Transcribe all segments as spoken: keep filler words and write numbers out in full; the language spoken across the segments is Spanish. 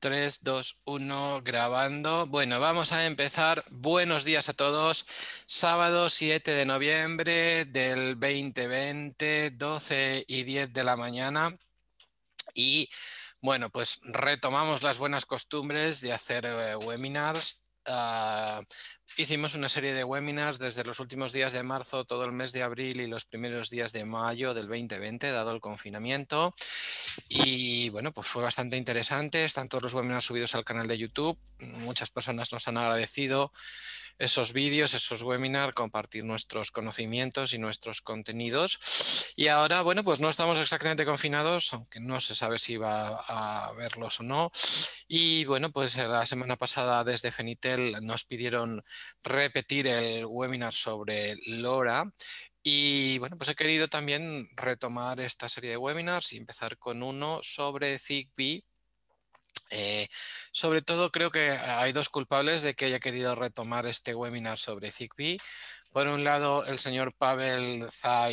tres, dos, uno, grabando. Bueno, vamos a empezar. Buenos días a todos. Sábado siete de noviembre del dos mil veinte, doce y diez de la mañana. Y bueno, pues retomamos las buenas costumbres de hacer eh, webinars. Uh, hicimos una serie de webinars desde los últimos días de marzo, todo el mes de abril y los primeros días de mayo del dos mil veinte, dado el confinamiento. Y bueno, pues fue bastante interesante. Están todos los webinars subidos al canal de YouTube. Muchas personas nos han agradecido esos vídeos, esos webinars, compartir nuestros conocimientos y nuestros contenidos. Y ahora, bueno, pues no estamos exactamente confinados, aunque no se sabe si va a verlos o no. Y bueno, pues la semana pasada desde Fenitel nos pidieron repetir el webinar sobre LoRa. Y bueno, pues he querido también retomar esta serie de webinars y empezar con uno sobre Zigbee. Eh, sobre todo creo que hay dos culpables de que haya querido retomar este webinar sobre Zigbee. Por un lado, el señor Pavel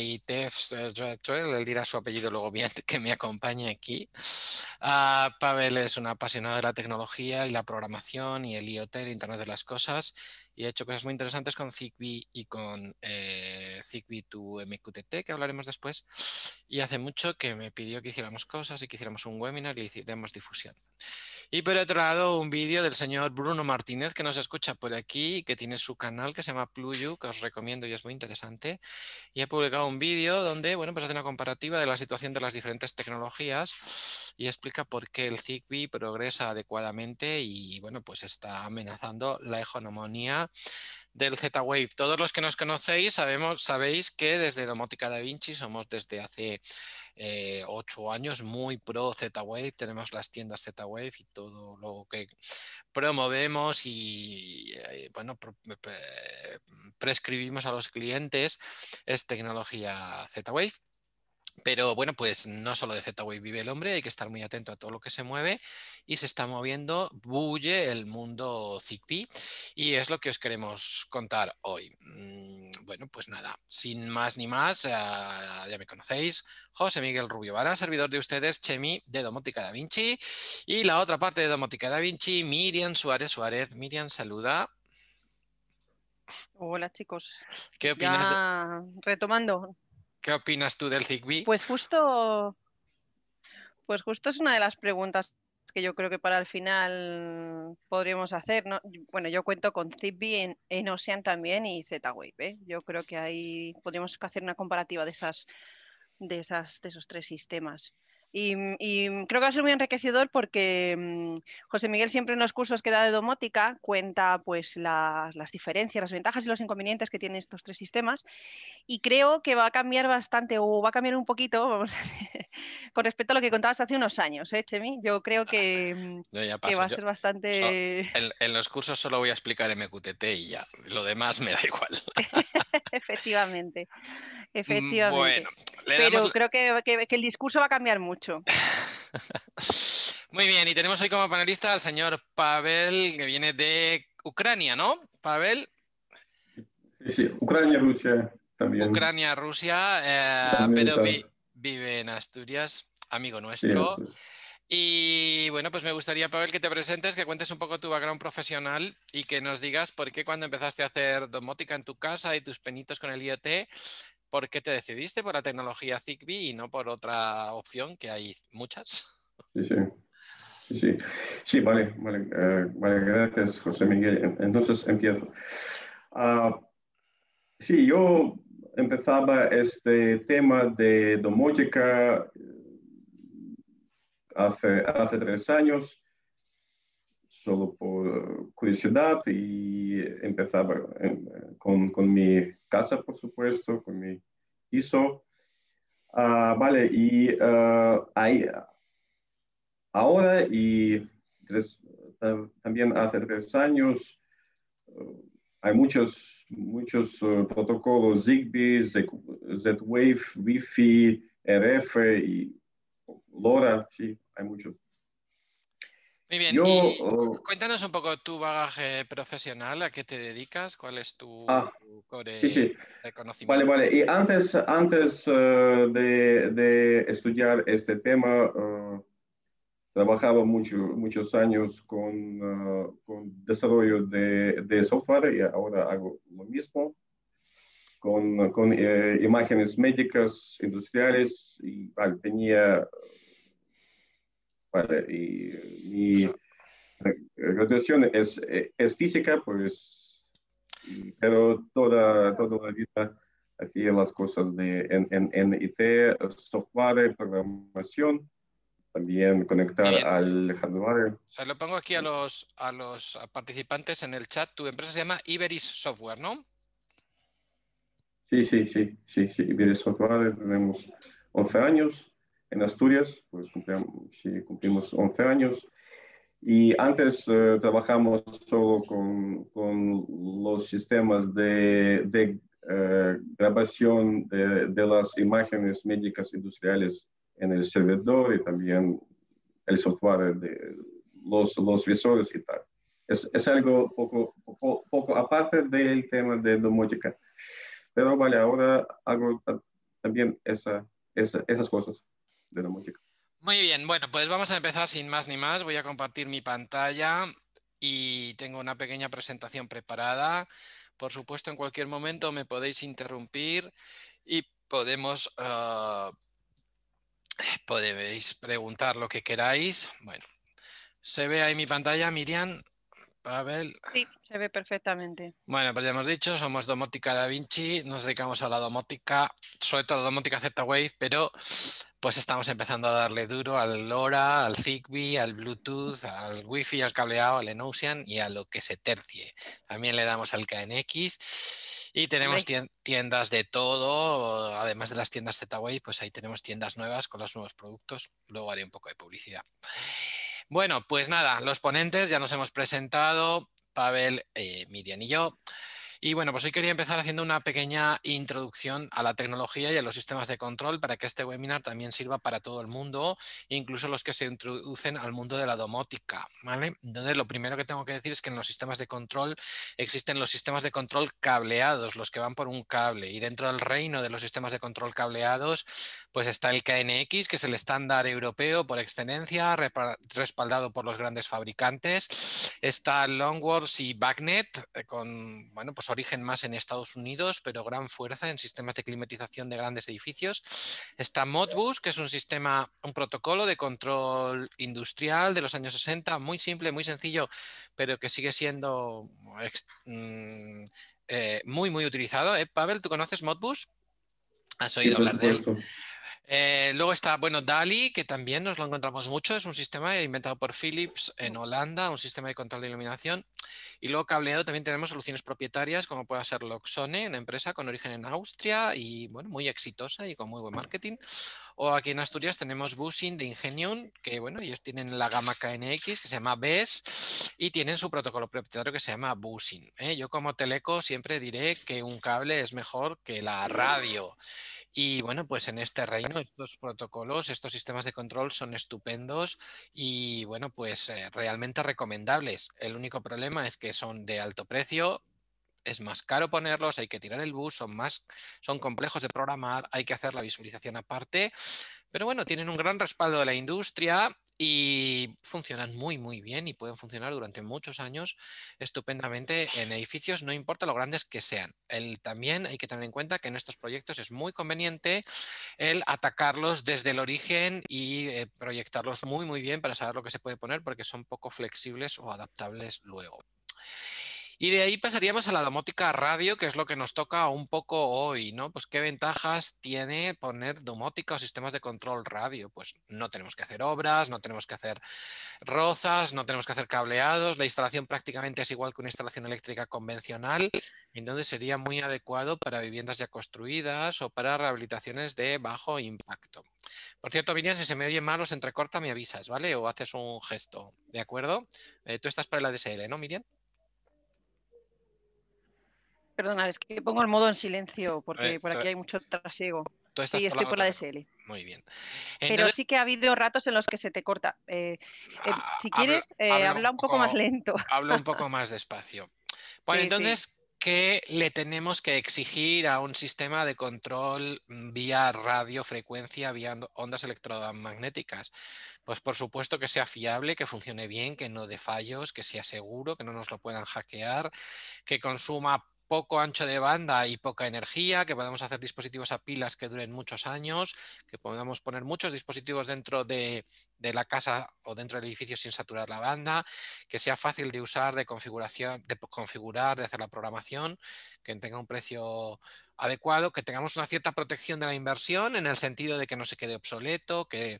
Zaitevs, él dirá su apellido luego bien, que me acompaña aquí. Uh, Pavel es un apasionado de la tecnología y la programación y el IoT, el Internet de las Cosas, y ha hecho cosas muy interesantes con Zigbee y con eh, Zigbee to M Q T T, que hablaremos después. Y hace mucho que me pidió que hiciéramos cosas y que hiciéramos un webinar y hiciéramos difusión. Y por otro lado, un vídeo del señor Bruno Martínez, que nos escucha por aquí y que tiene su canal que se llama Pluyu, que os recomiendo y es muy interesante. Y ha publicado un vídeo donde, bueno, pues hace una comparativa de la situación de las diferentes tecnologías y explica por qué el Zigbee progresa adecuadamente y, bueno, pues está amenazando la hegemonía del Z-Wave. Todos los que nos conocéis sabemos, sabéis que desde Domótica Da Vinci somos desde hace eh, ocho años muy pro Z-Wave. Tenemos las tiendas Z-Wave y todo lo que promovemos y eh, bueno, pre prescribimos a los clientes es tecnología Z-Wave. Pero bueno, pues no solo de Z-Wave vive el hombre, hay que estar muy atento a todo lo que se mueve y se está moviendo, bulle el mundo Zigbee y es lo que os queremos contar hoy. Bueno, pues nada, sin más ni más, uh, ya me conocéis, José Miguel Rubio Vara, servidor de ustedes, Chemi de Domótica Da Vinci y la otra parte de Domótica Da Vinci, Miriam Suárez Suárez. Miriam, saluda. Hola chicos, ¿Qué opinas, de, ya retomando, ¿qué opinas tú del Zigbee? pues justo, pues justo es una de las preguntas que yo creo que para el final podríamos hacer, ¿no? Bueno, yo cuento con Zigbee en, en Ocean también y Z-Wave, ¿eh? Yo creo que ahí podríamos hacer una comparativa de esas, de esas, de esos tres sistemas. Y, y creo que va a ser muy enriquecedor porque um, José Miguel siempre en los cursos que da de domótica cuenta pues las, las diferencias, las ventajas y los inconvenientes que tienen estos tres sistemas. Y creo que va a cambiar bastante o va a cambiar un poquito vamos, con respecto a lo que contabas hace unos años, ¿eh, Chemi? Yo creo que, Yo ya que paso, va a yo ser so, bastante... en, en los cursos solo voy a explicar M Q T T y ya, lo demás me da igual. Efectivamente, Bueno, efectivamente. le damos... Pero creo que, que, que el discurso va a cambiar mucho. Muy bien, y tenemos hoy como panelista al señor Pavel, que viene de Ucrania, ¿no? Pavel. Sí, sí, Ucrania, Rusia también. Ucrania, Rusia, eh, También pero está. vi, vive en Asturias, amigo Sí, nuestro. esto es. Y bueno, pues me gustaría, Pavel, que te presentes, que cuentes un poco tu background profesional y que nos digas por qué cuando empezaste a hacer domótica en tu casa y tus penitos con el IoT, ¿por qué te decidiste por la tecnología Zigbee y no por otra opción, que hay muchas? Sí, sí. Sí, sí. Sí, vale, vale, eh, vale, gracias, José Miguel. Entonces empiezo. Ah, sí, yo empezaba este tema de domótica hace, hace tres años, solo por curiosidad, y empezaba en- con, con mi casa, por supuesto, con mi piso. Ah, vale, y ah, ahí, ahora y tres- ta- también hace tres años eh, hay muchos, muchos eh, protocolos Zigbee, Z- Z-Wave, Wi-Fi, R F y LoRa, sí, hay muchos. Muy bien, Yo, y cu- eh, cuéntanos un poco tu bagaje profesional, a qué te dedicas, cuál es tu ah, sí, core sí, de vale, conocimiento. vale. Y antes, antes eh, de, de estudiar este tema, eh, trabajaba mucho, muchos años con, uh, con desarrollo de, de software y ahora hago lo mismo con, con eh, imágenes médicas industriales y vale, tenía vale, y mi Eso. graduación es, es física, pues, y, pero toda, toda la vida hacía las cosas de, en, en, en I T, software, programación, también conectar Miguel, al hardware. o sea, lo pongo aquí a los, a los participantes en el chat. Tu empresa se llama Iberis Software, ¿no? Sí, sí, sí, sí, sí, Iberis Software, tenemos once años en Asturias, pues cumplimos, sí, cumplimos once años. Y antes eh, trabajamos solo con, con los sistemas de, de eh, grabación de, de las imágenes médicas industriales en el servidor y también el software de los, los visores y tal. Es, es algo poco, poco, poco aparte del tema de domótica. Pero vale, ahora hago también esa, esa, esas cosas de domótica. Muy bien, bueno, pues vamos a empezar sin más ni más. Voy a compartir mi pantalla y tengo una pequeña presentación preparada. Por supuesto, en cualquier momento me podéis interrumpir y podemos, uh, podéis preguntar lo que queráis. Bueno, ¿se ve ahí mi pantalla, Miriam? Pavel. Sí, se ve perfectamente. Bueno, pues ya hemos dicho, somos Domótica Da Vinci, nos dedicamos a la domótica, sobre todo a la domótica Z-Wave, pero pues estamos empezando a darle duro al LoRa, al Zigbee, al Bluetooth, al Wi-Fi, al cableado, al N-Ocean y a lo que se tercie. También le damos al K N X y tenemos Hombre. tiendas de todo, además de las tiendas Z-Wave, pues ahí tenemos tiendas nuevas con los nuevos productos. Luego haré un poco de publicidad. Bueno, pues nada, los ponentes ya nos hemos presentado. Pavel, eh, Miriam y yo. Y bueno, pues hoy quería empezar haciendo una pequeña introducción a la tecnología y a los sistemas de control para que este webinar también sirva para todo el mundo, incluso los que se introducen al mundo de la domótica, ¿vale? Entonces, lo primero que tengo que decir es que en los sistemas de control existen los sistemas de control cableados, los que van por un cable, y dentro del reino de los sistemas de control cableados, pues está el K N X, que es el estándar europeo por excelencia, respaldado por los grandes fabricantes. Está Longworth y BACnet, con, bueno, pues origen más en Estados Unidos, pero gran fuerza en sistemas de climatización de grandes edificios. Está Modbus, que es un sistema, un protocolo de control industrial de los años sesenta, muy simple, muy sencillo, pero que sigue siendo eh, muy, muy utilizado. ¿Eh, Pavel, ¿tú conoces Modbus? ¿Has Sí, oído por hablar de él? supuesto. Eh, luego está, bueno, DALI, que también nos lo encontramos mucho, es un sistema inventado por Philips en Holanda, un sistema de control de iluminación. Y luego cableado también tenemos soluciones propietarias, como puede ser Loxone, una empresa con origen en Austria y, bueno, muy exitosa y con muy buen marketing. O aquí en Asturias tenemos Busing de Ingenium, que, bueno, ellos tienen la gama K N X, que se llama B E S, y tienen su protocolo propietario que se llama Busing. ¿eh? Yo como teleco siempre diré que un cable es mejor que la radio. Y bueno, pues en este reino estos protocolos, estos sistemas de control son estupendos y bueno, pues eh, realmente recomendables. El único problema es que son de alto precio, es más caro ponerlos, hay que tirar el bus, son más, son complejos de programar, hay que hacer la visualización aparte, pero bueno, tienen un gran respaldo de la industria y funcionan muy muy bien y pueden funcionar durante muchos años estupendamente en edificios, no importa lo grandes que sean. El, también hay que tener en cuenta que en estos proyectos es muy conveniente el atacarlos desde el origen y eh, proyectarlos muy muy bien para saber lo que se puede poner porque son poco flexibles o adaptables luego. Y de ahí pasaríamos a la domótica radio, que es lo que nos toca un poco hoy, ¿no? Pues qué ventajas tiene poner domótica o sistemas de control radio. Pues no tenemos que hacer obras, no tenemos que hacer rozas, no tenemos que hacer cableados, la instalación prácticamente es igual que una instalación eléctrica convencional, entonces sería muy adecuado para viviendas ya construidas o para rehabilitaciones de bajo impacto. Por cierto, Miriam, si se me oye mal o se entrecorta, me avisas, ¿vale? O haces un gesto, ¿de acuerdo? Eh, tú estás para el A D S L, ¿no, Miriam? Perdona, es que pongo el modo en silencio porque Eh, por tú, aquí hay mucho trasiego. tú estás Sí, por la estoy por la otra cara. D S L. Muy bien. Pero Entonces, sí que ha habido ratos en los que se te corta. Eh, eh, si hablo, quieres, eh, hablo un habla un poco más poco, lento. hablo un poco más despacio. Bueno, Sí, sí. entonces, que le tenemos que exigir a un sistema de control vía radiofrecuencia, vía ondas electromagnéticas? Pues por supuesto que sea fiable, que funcione bien, que no dé fallos, que sea seguro, que no nos lo puedan hackear, que consuma poco ancho de banda y poca energía, que podamos hacer dispositivos a pilas que duren muchos años, que podamos poner muchos dispositivos dentro de, de la casa o dentro del edificio sin saturar la banda, que sea fácil de usar, de configuración, de configurar, de hacer la programación, que tenga un precio adecuado, que tengamos una cierta protección de la inversión en el sentido de que no se quede obsoleto, que,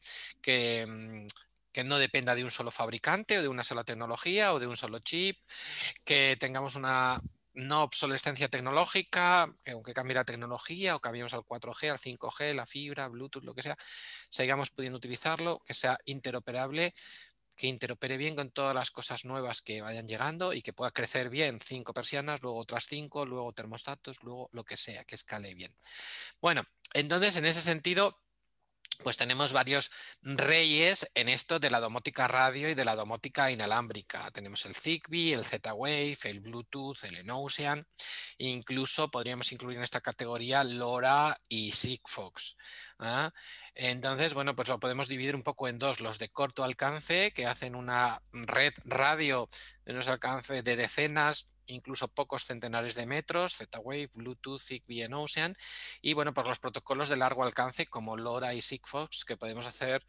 que, que no dependa de un solo fabricante o de una sola tecnología o de un solo chip, que tengamos una no obsolescencia tecnológica, que aunque cambie la tecnología o cambiemos al cuatro G, al cinco G, la fibra, Bluetooth, lo que sea, sigamos pudiendo utilizarlo, que sea interoperable, que interopere bien con todas las cosas nuevas que vayan llegando y que pueda crecer bien cinco persianas, luego otras cinco, luego termostatos, luego lo que sea, que escale bien. Bueno, entonces en ese sentido, pues tenemos varios reyes en esto de la domótica radio y de la domótica inalámbrica. Tenemos el Zigbee, el Z-Wave, el Bluetooth, el N-Ocean. Incluso podríamos incluir en esta categoría LoRa y Sigfox. ¿Ah? Entonces, bueno, pues lo podemos dividir un poco en dos. Los de corto alcance, que hacen una red radio de unos alcances de decenas, incluso pocos centenares de metros, Z-Wave, Bluetooth, Zigbee, N-Ocean, y bueno, pues los protocolos de largo alcance como LoRa y Sigfox, que podemos hacer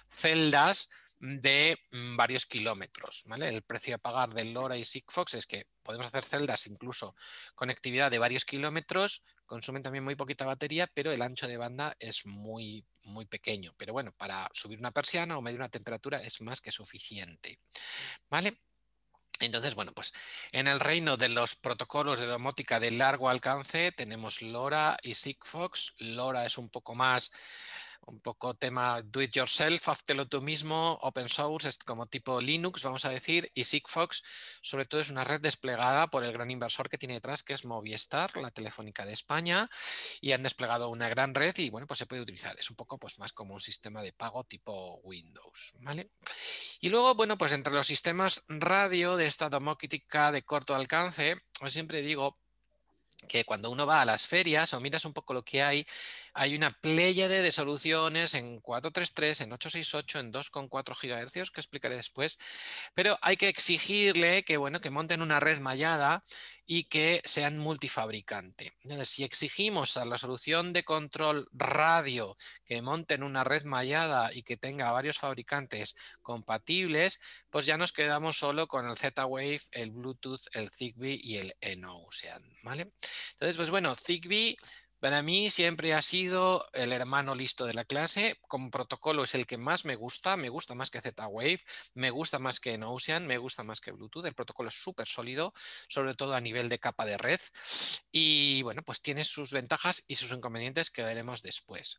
celdas de varios kilómetros, ¿vale? El precio a pagar del LoRa y Sigfox es que podemos hacer celdas incluso conectividad de varios kilómetros, consumen también muy poquita batería, pero el ancho de banda es muy, muy pequeño. Pero bueno, para subir una persiana o medir una temperatura es más que suficiente, ¿vale? Entonces, bueno, pues en el reino de los protocolos de domótica de largo alcance tenemos LoRa y Sigfox. LoRa es un poco más, un poco tema do it yourself, háztelo tú mismo, open source, es como tipo Linux, vamos a decir, y Sigfox sobre todo es una red desplegada por el gran inversor que tiene detrás, que es Movistar, la Telefónica de España, y han desplegado una gran red y bueno, pues se puede utilizar. Es un poco pues más como un sistema de pago tipo Windows, ¿vale? Y luego, bueno, pues entre los sistemas radio de esta domótica de corto alcance, os siempre digo que cuando uno va a las ferias o miras un poco lo que hay, hay una pléyade de soluciones en cuatro treinta y tres, en ochocientos sesenta y ocho, en dos coma cuatro gigahercios, que explicaré después, pero hay que exigirle que, bueno, que monten una red mallada y que sean multifabricante. Entonces, si exigimos a la solución de control radio que monten una red mallada y que tenga varios fabricantes compatibles, pues ya nos quedamos solo con el Z-Wave, el Bluetooth, el Zigbee y el N-Ocean, ¿vale? Entonces, pues bueno, Zigbee para mí siempre ha sido el hermano listo de la clase. Como protocolo es el que más me gusta, me gusta más que Z-Wave, me gusta más que N-Ocean, me gusta más que Bluetooth. El protocolo es súper sólido, sobre todo a nivel de capa de red. Y bueno, pues tiene sus ventajas y sus inconvenientes que veremos después.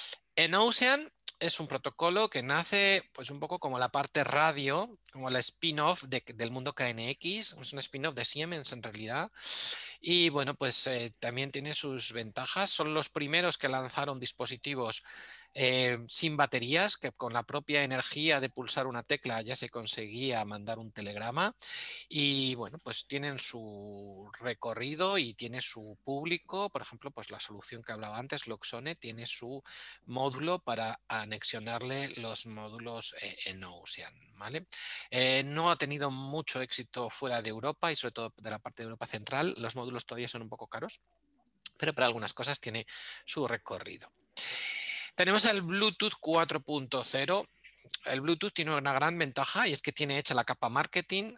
N-Ocean es un protocolo que nace pues un poco como la parte radio, como la spin-off de, del mundo K N X, es un spin-off de Siemens en realidad. Y bueno, pues eh, también tiene sus ventajas. Son los primeros que lanzaron dispositivos eh, sin baterías, que con la propia energía de pulsar una tecla ya se conseguía mandar un telegrama. Y bueno, pues tienen su recorrido y tiene su público. Por ejemplo, pues la solución que hablaba antes, Loxone, tiene su módulo para anexionarle los módulos eh, en N-Ocean, ¿vale? Eh, no ha tenido mucho éxito fuera de Europa y sobre todo de la parte de Europa central. Los módulos todavía son un poco caros, pero para algunas cosas tiene su recorrido. Tenemos el Bluetooth cuatro punto cero. El Bluetooth tiene una gran ventaja y es que tiene hecha la capa marketing.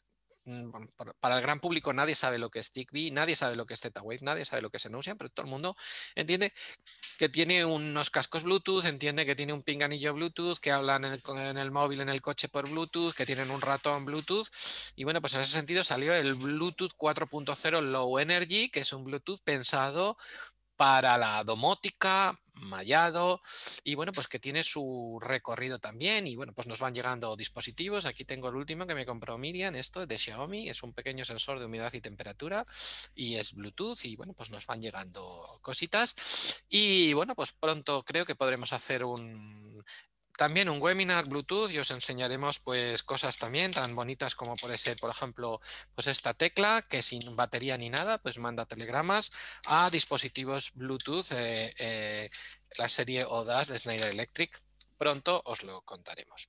Para el gran público nadie sabe lo que es Zigbee, nadie sabe lo que es Z-Wave, nadie sabe lo que es N-Ocean, pero todo el mundo entiende que tiene unos cascos Bluetooth, entiende que tiene un pinganillo Bluetooth, que hablan en el, en el móvil, en el coche por Bluetooth, que tienen un ratón Bluetooth. Y bueno, pues en ese sentido salió el Bluetooth cuatro punto cero Low Energy, que es un Bluetooth pensado para la domótica, mallado, y bueno, pues que tiene su recorrido también. Y bueno, pues nos van llegando dispositivos. Aquí tengo el último que me compró Miriam, esto de Xiaomi, es un pequeño sensor de humedad y temperatura y es Bluetooth, y bueno, pues nos van llegando cositas. Y bueno, pues pronto creo que podremos hacer un también un webinar Bluetooth y os enseñaremos pues cosas también tan bonitas como puede ser, por ejemplo, pues esta tecla que sin batería ni nada, pues manda telegramas a dispositivos Bluetooth, eh, eh, la serie O D A S de Schneider Electric. Pronto os lo contaremos.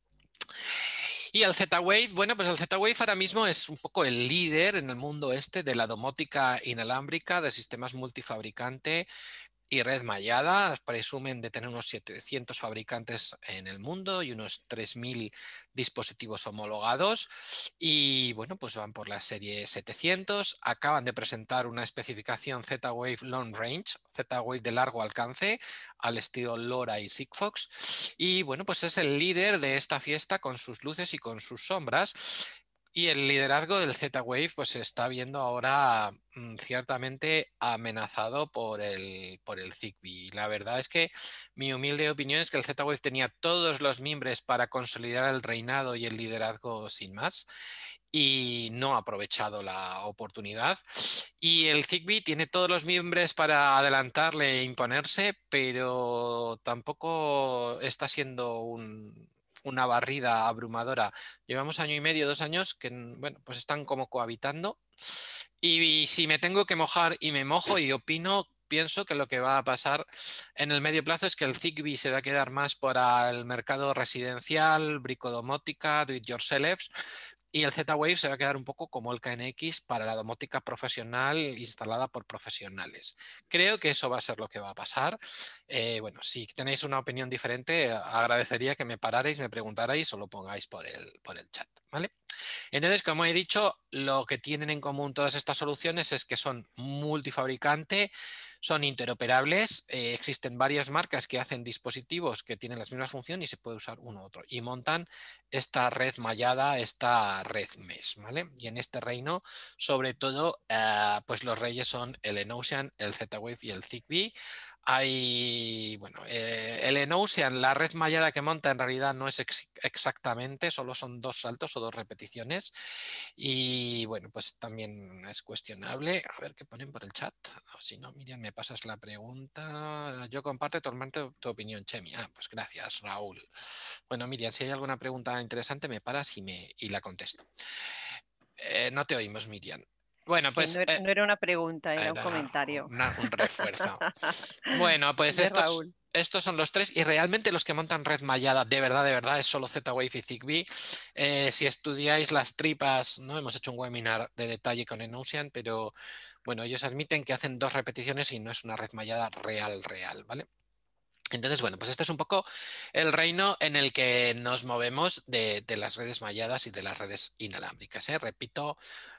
Y el Z-Wave, bueno, pues el Z-Wave ahora mismo es un poco el líder en el mundo este de la domótica inalámbrica, de sistemas multifabricante y red mallada. Presumen de tener unos setecientos fabricantes en el mundo y unos tres mil dispositivos homologados. Y bueno, pues van por la serie setecientos. Acaban de presentar una especificación Z-Wave Long Range, Z-Wave de largo alcance, al estilo LoRa y Sigfox. Y bueno, pues es el líder de esta fiesta con sus luces y con sus sombras. Y el liderazgo del Z-Wave pues se está viendo ahora mmm, ciertamente amenazado por el, por el Zigbee. La verdad es que mi humilde opinión es que el Z-Wave tenía todos los mimbres para consolidar el reinado y el liderazgo sin más y no ha aprovechado la oportunidad. Y el Zigbee tiene todos los mimbres para adelantarle e imponerse, pero tampoco está siendo un... una barrida abrumadora. Llevamos año y medio, dos años que bueno, pues están como cohabitando y si me tengo que mojar y me mojo y opino, pienso que lo que va a pasar en el medio plazo es que el Zigbee se va a quedar más para el mercado residencial, bricodomótica, do it yourself, y el Z-Wave se va a quedar un poco como el K N X para la domótica profesional instalada por profesionales. Creo que eso va a ser lo que va a pasar. Eh, bueno, si tenéis una opinión diferente, agradecería que me pararais, me preguntarais o lo pongáis por el, por el chat, ¿vale? Entonces, como he dicho, lo que tienen en común todas estas soluciones es que son multifabricante, son interoperables, eh, existen varias marcas que hacen dispositivos que tienen las mismas funciones y se puede usar uno u otro. Y montan esta red mallada, esta red mesh, ¿vale? Y en este reino, sobre todo, eh, pues los reyes son el EnOcean, el Z-Wave y el Zigbee. Hay, bueno, eh, el EnOcean, la red mallada que monta en realidad no es ex exactamente, solo son dos saltos o dos repeticiones y bueno, pues también es cuestionable. A ver qué ponen por el chat, o si no, Miriam, me pasas la pregunta. Yo comparto totalmente tu opinión, Chemi. Ah, pues gracias, Raúl. Bueno, Miriam, si hay alguna pregunta interesante me paras y, me, y la contesto. Eh, no te oímos, Miriam. Bueno, pues... No era, eh, no era una pregunta, era un era comentario. una, un refuerzo. Bueno, pues De estos, Raúl. estos son los tres y realmente los que montan red mallada de verdad, de verdad, es solo Z-Wave y Zigbee. Eh, si estudiáis las tripas, ¿no? Hemos hecho un webinar de detalle con EnOcean, pero bueno, ellos admiten que hacen dos repeticiones y no es una red mallada real, real, ¿vale? Entonces, bueno, pues este es un poco el reino en el que nos movemos de, de las redes malladas y de las redes inalámbricas, ¿eh? Repito,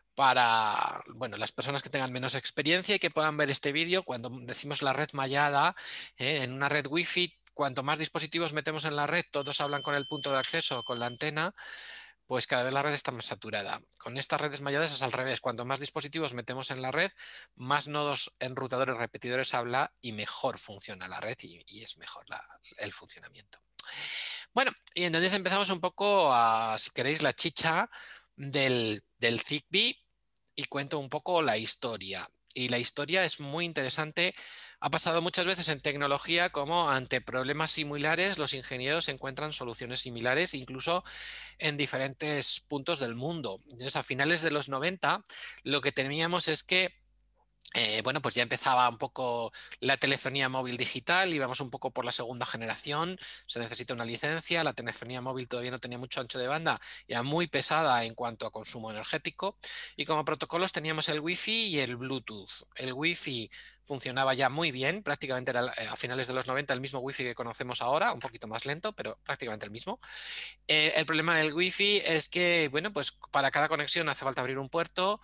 para bueno, las personas que tengan menos experiencia y que puedan ver este vídeo, cuando decimos la red mallada, ¿eh? En una red wifi, cuanto más dispositivos metemos en la red, todos hablan con el punto de acceso, con la antena, pues cada vez la red está más saturada. Con estas redes malladas es al revés, cuanto más dispositivos metemos en la red, más nodos enrutadores repetidores habla y mejor funciona la red y, y es mejor la, el funcionamiento. Bueno, y entonces empezamos un poco a, si queréis, la chicha del, del Zigbee y cuento un poco la historia. Y la historia es muy interesante. Ha pasado muchas veces en tecnología como ante problemas similares los ingenieros encuentran soluciones similares incluso en diferentes puntos del mundo. Entonces, a finales de los noventa lo que teníamos es que Eh, bueno, pues ya empezaba un poco la telefonía móvil digital, íbamos un poco por la segunda generación, se necesita una licencia, la telefonía móvil todavía no tenía mucho ancho de banda, era muy pesada en cuanto a consumo energético y como protocolos teníamos el Wi-Fi y el Bluetooth. El Wi-Fi funcionaba ya muy bien, prácticamente era a finales de los noventa el mismo Wi-Fi que conocemos ahora, un poquito más lento, pero prácticamente el mismo. Eh, el problema del Wi-Fi es que, bueno, pues para cada conexión hace falta abrir un puerto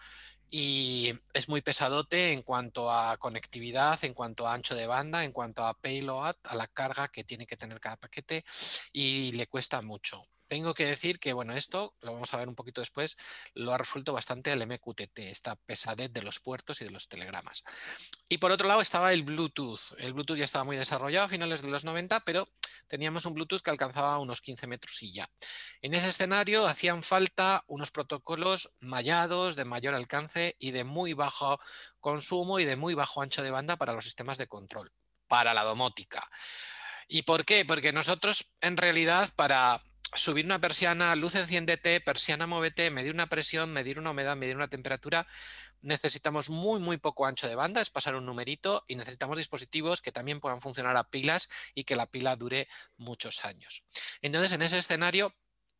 y es muy pesadote en cuanto a conectividad, en cuanto a ancho de banda, en cuanto a payload, a la carga que tiene que tener cada paquete y le cuesta mucho. Tengo que decir que, bueno, esto, lo vamos a ver un poquito después, lo ha resuelto bastante el M Q T T, esta pesadez de los puertos y de los telegramas. Y por otro lado estaba el Bluetooth. El Bluetooth ya estaba muy desarrollado a finales de los noventa, pero teníamos un Bluetooth que alcanzaba unos quince metros y ya. En ese escenario hacían falta unos protocolos mallados, de mayor alcance y de muy bajo consumo y de muy bajo ancho de banda para los sistemas de control, para la domótica. ¿Y por qué? Porque nosotros, en realidad, para subir una persiana, luz enciéndete, persiana muévete, medir una presión, medir una humedad, medir una temperatura, necesitamos muy, muy poco ancho de banda, es pasar un numerito, y necesitamos dispositivos que también puedan funcionar a pilas y que la pila dure muchos años. Entonces, en ese escenario,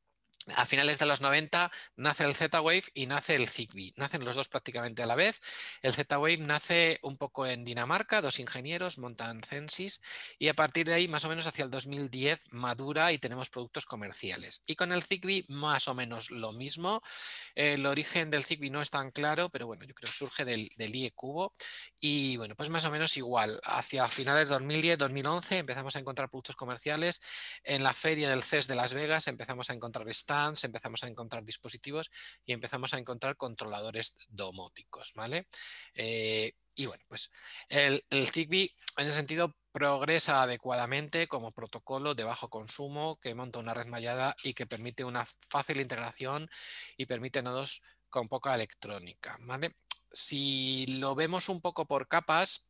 a finales de los noventa nace el Z-Wave y nace el Zigbee. Nacen los dos prácticamente a la vez. El Z-Wave nace un poco en Dinamarca, dos ingenieros montan Censys y a partir de ahí, más o menos hacia el dos mil diez, madura y tenemos productos comerciales. Y con el Zigbee más o menos lo mismo. El origen del Zigbee no es tan claro, pero bueno, yo creo que surge del, del I E cubo y bueno, pues más o menos igual. Hacia finales de dos mil diez, dos mil once empezamos a encontrar productos comerciales. En la feria del C E S de Las Vegas empezamos a encontrar stands, empezamos a encontrar dispositivos y empezamos a encontrar controladores domóticos, ¿vale? Eh, y bueno, pues el, el Zigbee en ese sentido progresa adecuadamente como protocolo de bajo consumo que monta una red mallada y que permite una fácil integración y permite nodos con poca electrónica, ¿vale? Si lo vemos un poco por capas,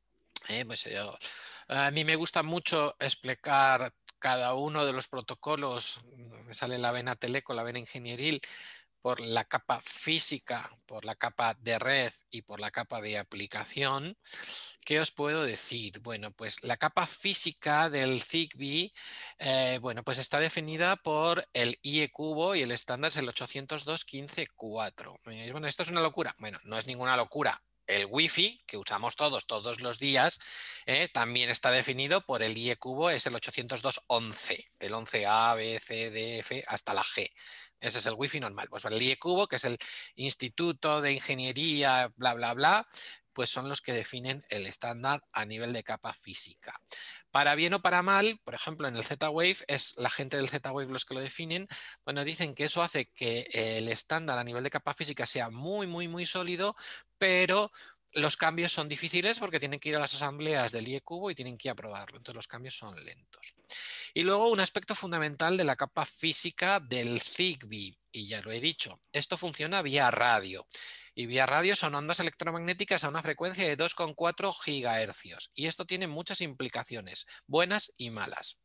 eh, pues yo, a mí me gusta mucho explicar cada uno de los protocolos, me sale la vena teleco, la vena ingenieril, por la capa física, por la capa de red y por la capa de aplicación. ¿Qué os puedo decir? Bueno, pues la capa física del Zigbee, eh, bueno, pues está definida por el I E cubo y el estándar es el ochocientos dos punto quince punto cuatro. Bueno, esto es una locura. Bueno, no es ninguna locura. El Wi-Fi, que usamos todos, todos los días, eh, también está definido por el I E cubo, es el ochocientos dos punto once, el once A, B, C, D, F, hasta la G. Ese es el Wi-Fi normal. Pues el I E cubo, que es el Instituto de Ingeniería, bla, bla, bla, pues son los que definen el estándar a nivel de capa física. Para bien o para mal, por ejemplo, en el Z-Wave, es la gente del Z-Wave los que lo definen, bueno, dicen que eso hace que el estándar a nivel de capa física sea muy, muy, muy sólido, pero los cambios son difíciles porque tienen que ir a las asambleas del I E cubo y tienen que aprobarlo, entonces los cambios son lentos. Y luego un aspecto fundamental de la capa física del Zigbee, y ya lo he dicho, esto funciona vía radio. Y vía radio son ondas electromagnéticas a una frecuencia de dos coma cuatro gigahercios. Y esto tiene muchas implicaciones, buenas y malas.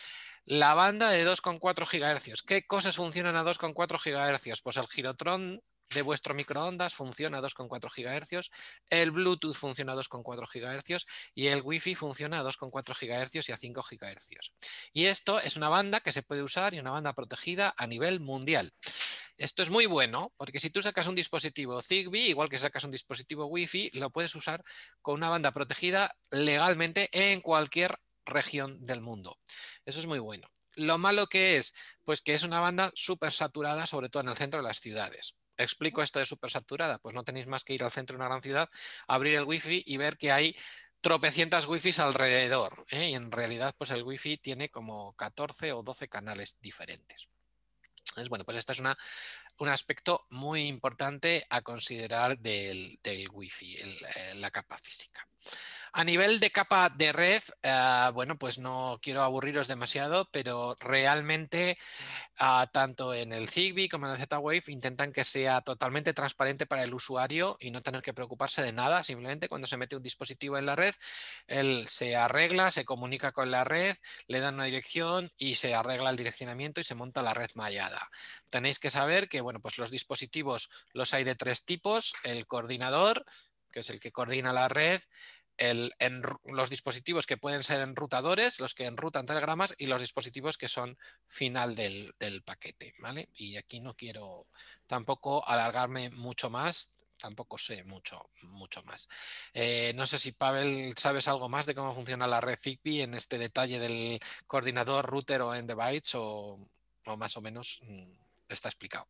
La banda de dos coma cuatro gigahercios. ¿Qué cosas funcionan a dos coma cuatro gigahercios? Pues el girotrón de vuestro microondas funciona a dos coma cuatro gigahercios, el Bluetooth funciona a dos coma cuatro gigahercios y el Wi-Fi funciona a dos coma cuatro gigahercios y a cinco gigahercios. Y esto es una banda que se puede usar y una banda protegida a nivel mundial. Esto es muy bueno porque si tú sacas un dispositivo Zigbee, igual que sacas un dispositivo Wi-Fi, lo puedes usar con una banda protegida legalmente en cualquier región del mundo. Eso es muy bueno. Lo malo que es, pues que es una banda súper saturada, sobre todo en el centro de las ciudades. ¿Explico esto de súper saturada? Pues no tenéis más que ir al centro de una gran ciudad, abrir el Wi-Fi y ver que hay tropecientas Wi-Fis alrededor, ¿eh? Y en realidad pues el Wi-Fi tiene como catorce o doce canales diferentes. Entonces, bueno, pues esta es una un aspecto muy importante a considerar del, del Wi-Fi, el, la capa física. A nivel de capa de red, uh, bueno, pues no quiero aburriros demasiado, pero realmente uh, tanto en el Zigbee como en el Z-Wave intentan que sea totalmente transparente para el usuario y no tener que preocuparse de nada. Simplemente cuando se mete un dispositivo en la red, él se arregla, se comunica con la red, le dan una dirección y se arregla el direccionamiento y se monta la red mallada. Tenéis que saber que bueno, pues los dispositivos los hay de tres tipos: el coordinador, que es el que coordina la red, El, en, los dispositivos que pueden ser enrutadores, los que enrutan telegramas, y los dispositivos que son final del, del paquete, ¿vale? Y aquí no quiero tampoco alargarme mucho más, tampoco sé mucho, mucho más. Eh, no sé si, Pavel, sabes algo más de cómo funciona la red Zigbee en este detalle del coordinador, router o end device, o, o más o menos mmm, está explicado.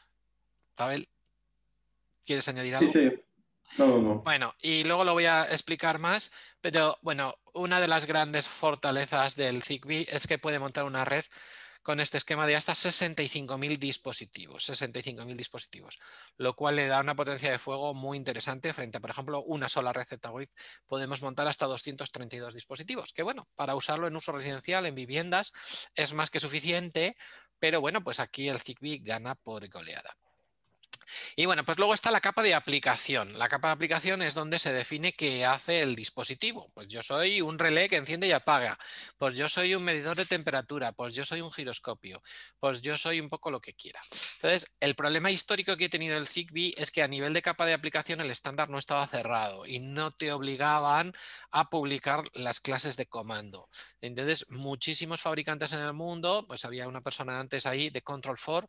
Pavel, ¿quieres añadir algo? Sí, sí. No, no, no. Bueno, y luego lo voy a explicar más, pero bueno, una de las grandes fortalezas del Zigbee es que puede montar una red con este esquema de hasta sesenta y cinco mil dispositivos, sesenta y cinco mil dispositivos, lo cual le da una potencia de fuego muy interesante frente a, por ejemplo, una sola red Z-Wave. Podemos montar hasta doscientos treinta y dos dispositivos, que bueno, para usarlo en uso residencial, en viviendas, es más que suficiente, pero bueno, pues aquí el Zigbee gana por goleada. Y bueno, pues luego está la capa de aplicación. La capa de aplicación es donde se define qué hace el dispositivo. Pues yo soy un relé que enciende y apaga. Pues yo soy un medidor de temperatura. Pues yo soy un giroscopio. Pues yo soy un poco lo que quiera. Entonces, el problema histórico que ha tenido el Zigbee es que a nivel de capa de aplicación el estándar no estaba cerrado y no te obligaban a publicar las clases de comando. Entonces, muchísimos fabricantes en el mundo, pues había una persona antes ahí de Control cuatro,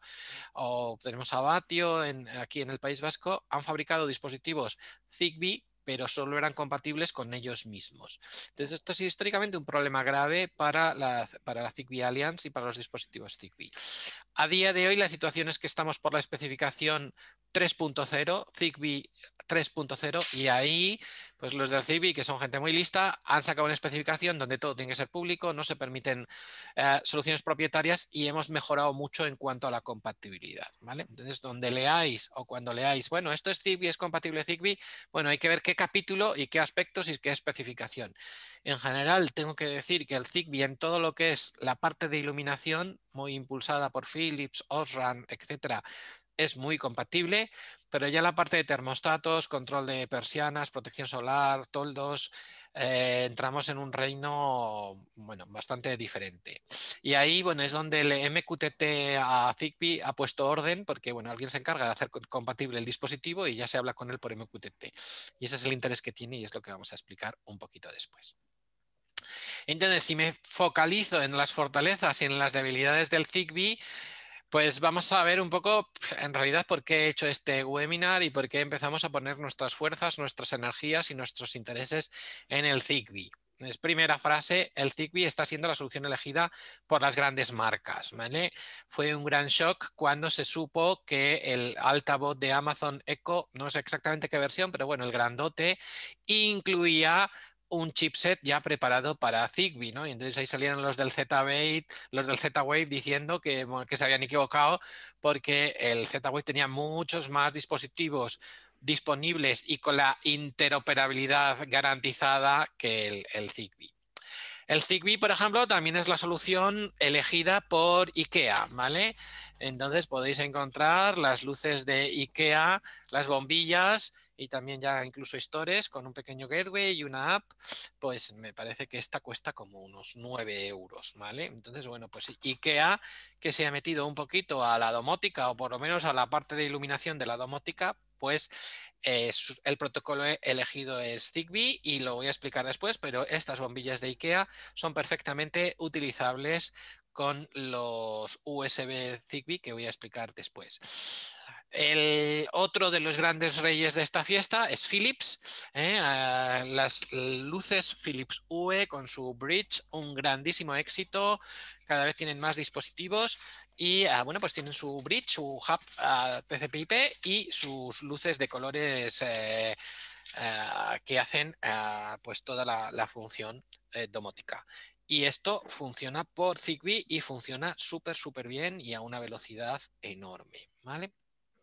o tenemos a Batio en, aquí en el País Vasco, han fabricado dispositivos Zigbee, pero solo eran compatibles con ellos mismos. Entonces, esto es históricamente un problema grave para la, para la Zigbee Alliance y para los dispositivos Zigbee. A día de hoy la situación es que estamos por la especificación tres punto cero, Zigbee tres punto cero, y ahí pues los del Zigbee, que son gente muy lista, han sacado una especificación donde todo tiene que ser público, no se permiten eh, soluciones propietarias y hemos mejorado mucho en cuanto a la compatibilidad, ¿vale? Entonces, donde leáis o cuando leáis, bueno, esto es Zigbee, es compatible Zigbee, bueno, hay que ver qué capítulo y qué aspectos y qué especificación. En general, tengo que decir que el Zigbee en todo lo que es la parte de iluminación, muy impulsada por Philips, Osram, etcétera, es muy compatible, pero ya la parte de termostatos, control de persianas, protección solar, toldos, eh, entramos en un reino, bueno, bastante diferente. Y ahí, bueno, es donde el M Q T T a Zigbee ha puesto orden, porque, bueno, alguien se encarga de hacer compatible el dispositivo y ya se habla con él por M Q T T. Y ese es el interés que tiene y es lo que vamos a explicar un poquito después. Entonces, si me focalizo en las fortalezas y en las debilidades del Zigbee, pues vamos a ver un poco, en realidad, por qué he hecho este webinar y por qué empezamos a poner nuestras fuerzas, nuestras energías y nuestros intereses en el Zigbee. Es primera frase, el Zigbee está siendo la solución elegida por las grandes marcas, ¿vale? Fue un gran shock cuando se supo que el altavoz de Amazon Echo, no sé exactamente qué versión, pero bueno, el grandote, incluía un chipset ya preparado para Zigbee, ¿no? Y entonces ahí salieron los del Z-Wave, los del Z-Wave diciendo que, bueno, que se habían equivocado porque el Z-Wave tenía muchos más dispositivos disponibles y con la interoperabilidad garantizada que el, el Zigbee. El Zigbee, por ejemplo, también es la solución elegida por IKEA, ¿vale? Entonces podéis encontrar las luces de IKEA, las bombillas y también ya incluso stores con un pequeño gateway y una app. Pues me parece que esta cuesta como unos nueve euros, ¿vale? Entonces, bueno, pues IKEA, que se ha metido un poquito a la domótica o por lo menos a la parte de iluminación de la domótica, pues eh, el protocolo elegido es Zigbee y lo voy a explicar después, pero estas bombillas de IKEA son perfectamente utilizables con los U S B Zigbee que voy a explicar después. El otro de los grandes reyes de esta fiesta es Philips, ¿eh? uh, las luces Philips Hue con su Bridge, un grandísimo éxito, cada vez tienen más dispositivos y uh, bueno, pues tienen su Bridge, su hub uh, T C P I P y sus luces de colores eh, uh, que hacen uh, pues toda la, la función eh, domótica. Y esto funciona por Zigbee y funciona súper, súper bien y a una velocidad enorme, ¿vale?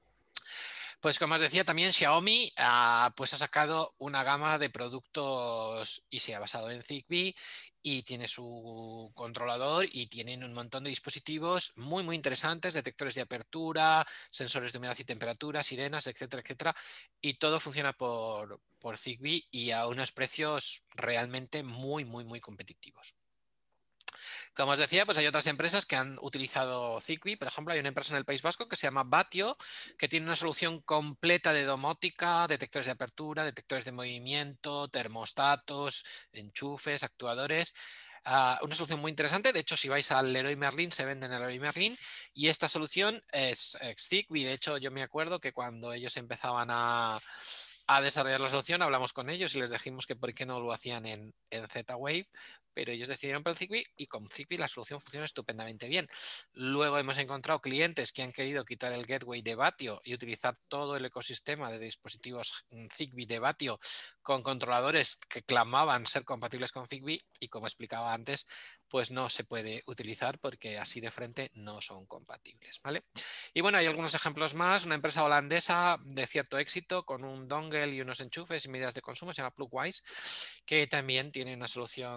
Pues como os decía, también Xiaomi uh, pues ha sacado una gama de productos y se ha basado en Zigbee y tiene su controlador y tienen un montón de dispositivos muy muy interesantes, detectores de apertura, sensores de humedad y temperatura, sirenas, etcétera, etcétera, y todo funciona por, por Zigbee y a unos precios realmente muy muy muy competitivos. Como os decía, pues hay otras empresas que han utilizado Zigbee. Por ejemplo, hay una empresa en el País Vasco que se llama Batio, que tiene una solución completa de domótica, detectores de apertura, detectores de movimiento, termostatos, enchufes, actuadores. Uh, una solución muy interesante. De hecho, si vais al Leroy Merlin, se vende en el Leroy Merlin. Y esta solución es, es Zigbee. De hecho, yo me acuerdo que cuando ellos empezaban a... a desarrollar la solución, hablamos con ellos y les dijimos que por qué no lo hacían en, en Z-Wave, pero ellos decidieron por el Zigbee y con Zigbee la solución funciona estupendamente bien. Luego hemos encontrado clientes que han querido quitar el gateway de Batio y utilizar todo el ecosistema de dispositivos Zigbee de Batio con controladores que clamaban ser compatibles con Zigbee y, como explicaba antes, pues no se puede utilizar porque así de frente no son compatibles, ¿vale? Y bueno, hay algunos ejemplos más. Una empresa holandesa de cierto éxito con un dongle y unos enchufes y medidas de consumo, se llama Plugwise, que también tiene una solución Zigbee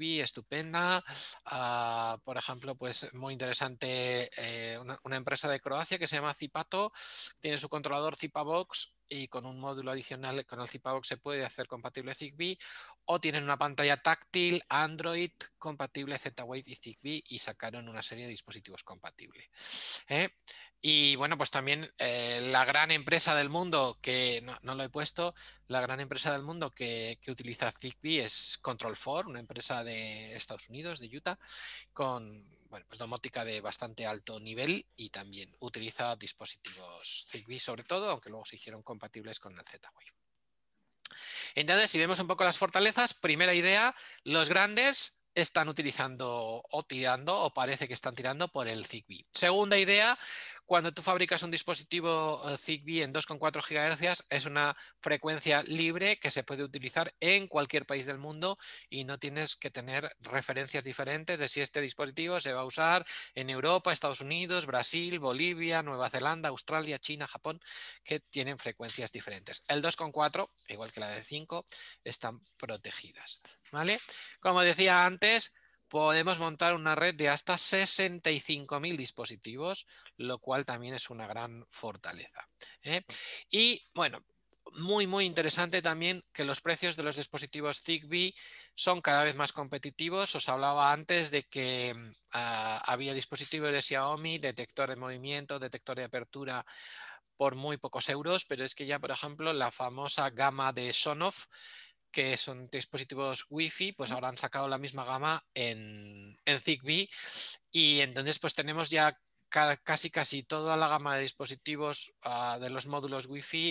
Zigbee, estupenda. Uh, por ejemplo, pues muy interesante, eh, una, una empresa de Croacia que se llama Zipato, tiene su controlador Zipavox y con un módulo adicional con el Zipavox se puede hacer compatible Zigbee, o tienen una pantalla táctil Android compatible Z-Wave y Zigbee y sacaron una serie de dispositivos compatibles. ¿Eh? Y bueno, pues también eh, la gran empresa del mundo, que no, no lo he puesto, la gran empresa del mundo que, que utiliza Zigbee es Control cuatro, una empresa de Estados Unidos, de Utah, con bueno, pues domótica de bastante alto nivel y también utiliza dispositivos Zigbee sobre todo, aunque luego se hicieron compatibles con el Z-Wave. Entonces, si vemos un poco las fortalezas, primera idea, los grandes están utilizando o tirando, o parece que están tirando por el Zigbee. Segunda idea, cuando tú fabricas un dispositivo Zigbee en dos coma cuatro gigahercios, es una frecuencia libre que se puede utilizar en cualquier país del mundo y no tienes que tener referencias diferentes de si este dispositivo se va a usar en Europa, Estados Unidos, Brasil, Bolivia, Nueva Zelanda, Australia, China, Japón, que tienen frecuencias diferentes. El dos coma cuatro, igual que la de cinco, están protegidas, ¿vale? Como decía antes, podemos montar una red de hasta sesenta y cinco mil dispositivos, lo cual también es una gran fortaleza, ¿eh? Y bueno, muy muy interesante también que los precios de los dispositivos Zigbee son cada vez más competitivos. Os hablaba antes de que uh, había dispositivos de Xiaomi, detector de movimiento, detector de apertura por muy pocos euros, pero es que ya, por ejemplo, la famosa gama de Sonoff, que son dispositivos Wi-Fi, pues ahora han sacado la misma gama en, en Zigbee, y entonces pues tenemos ya ca casi casi toda la gama de dispositivos uh, de los módulos Wi-Fi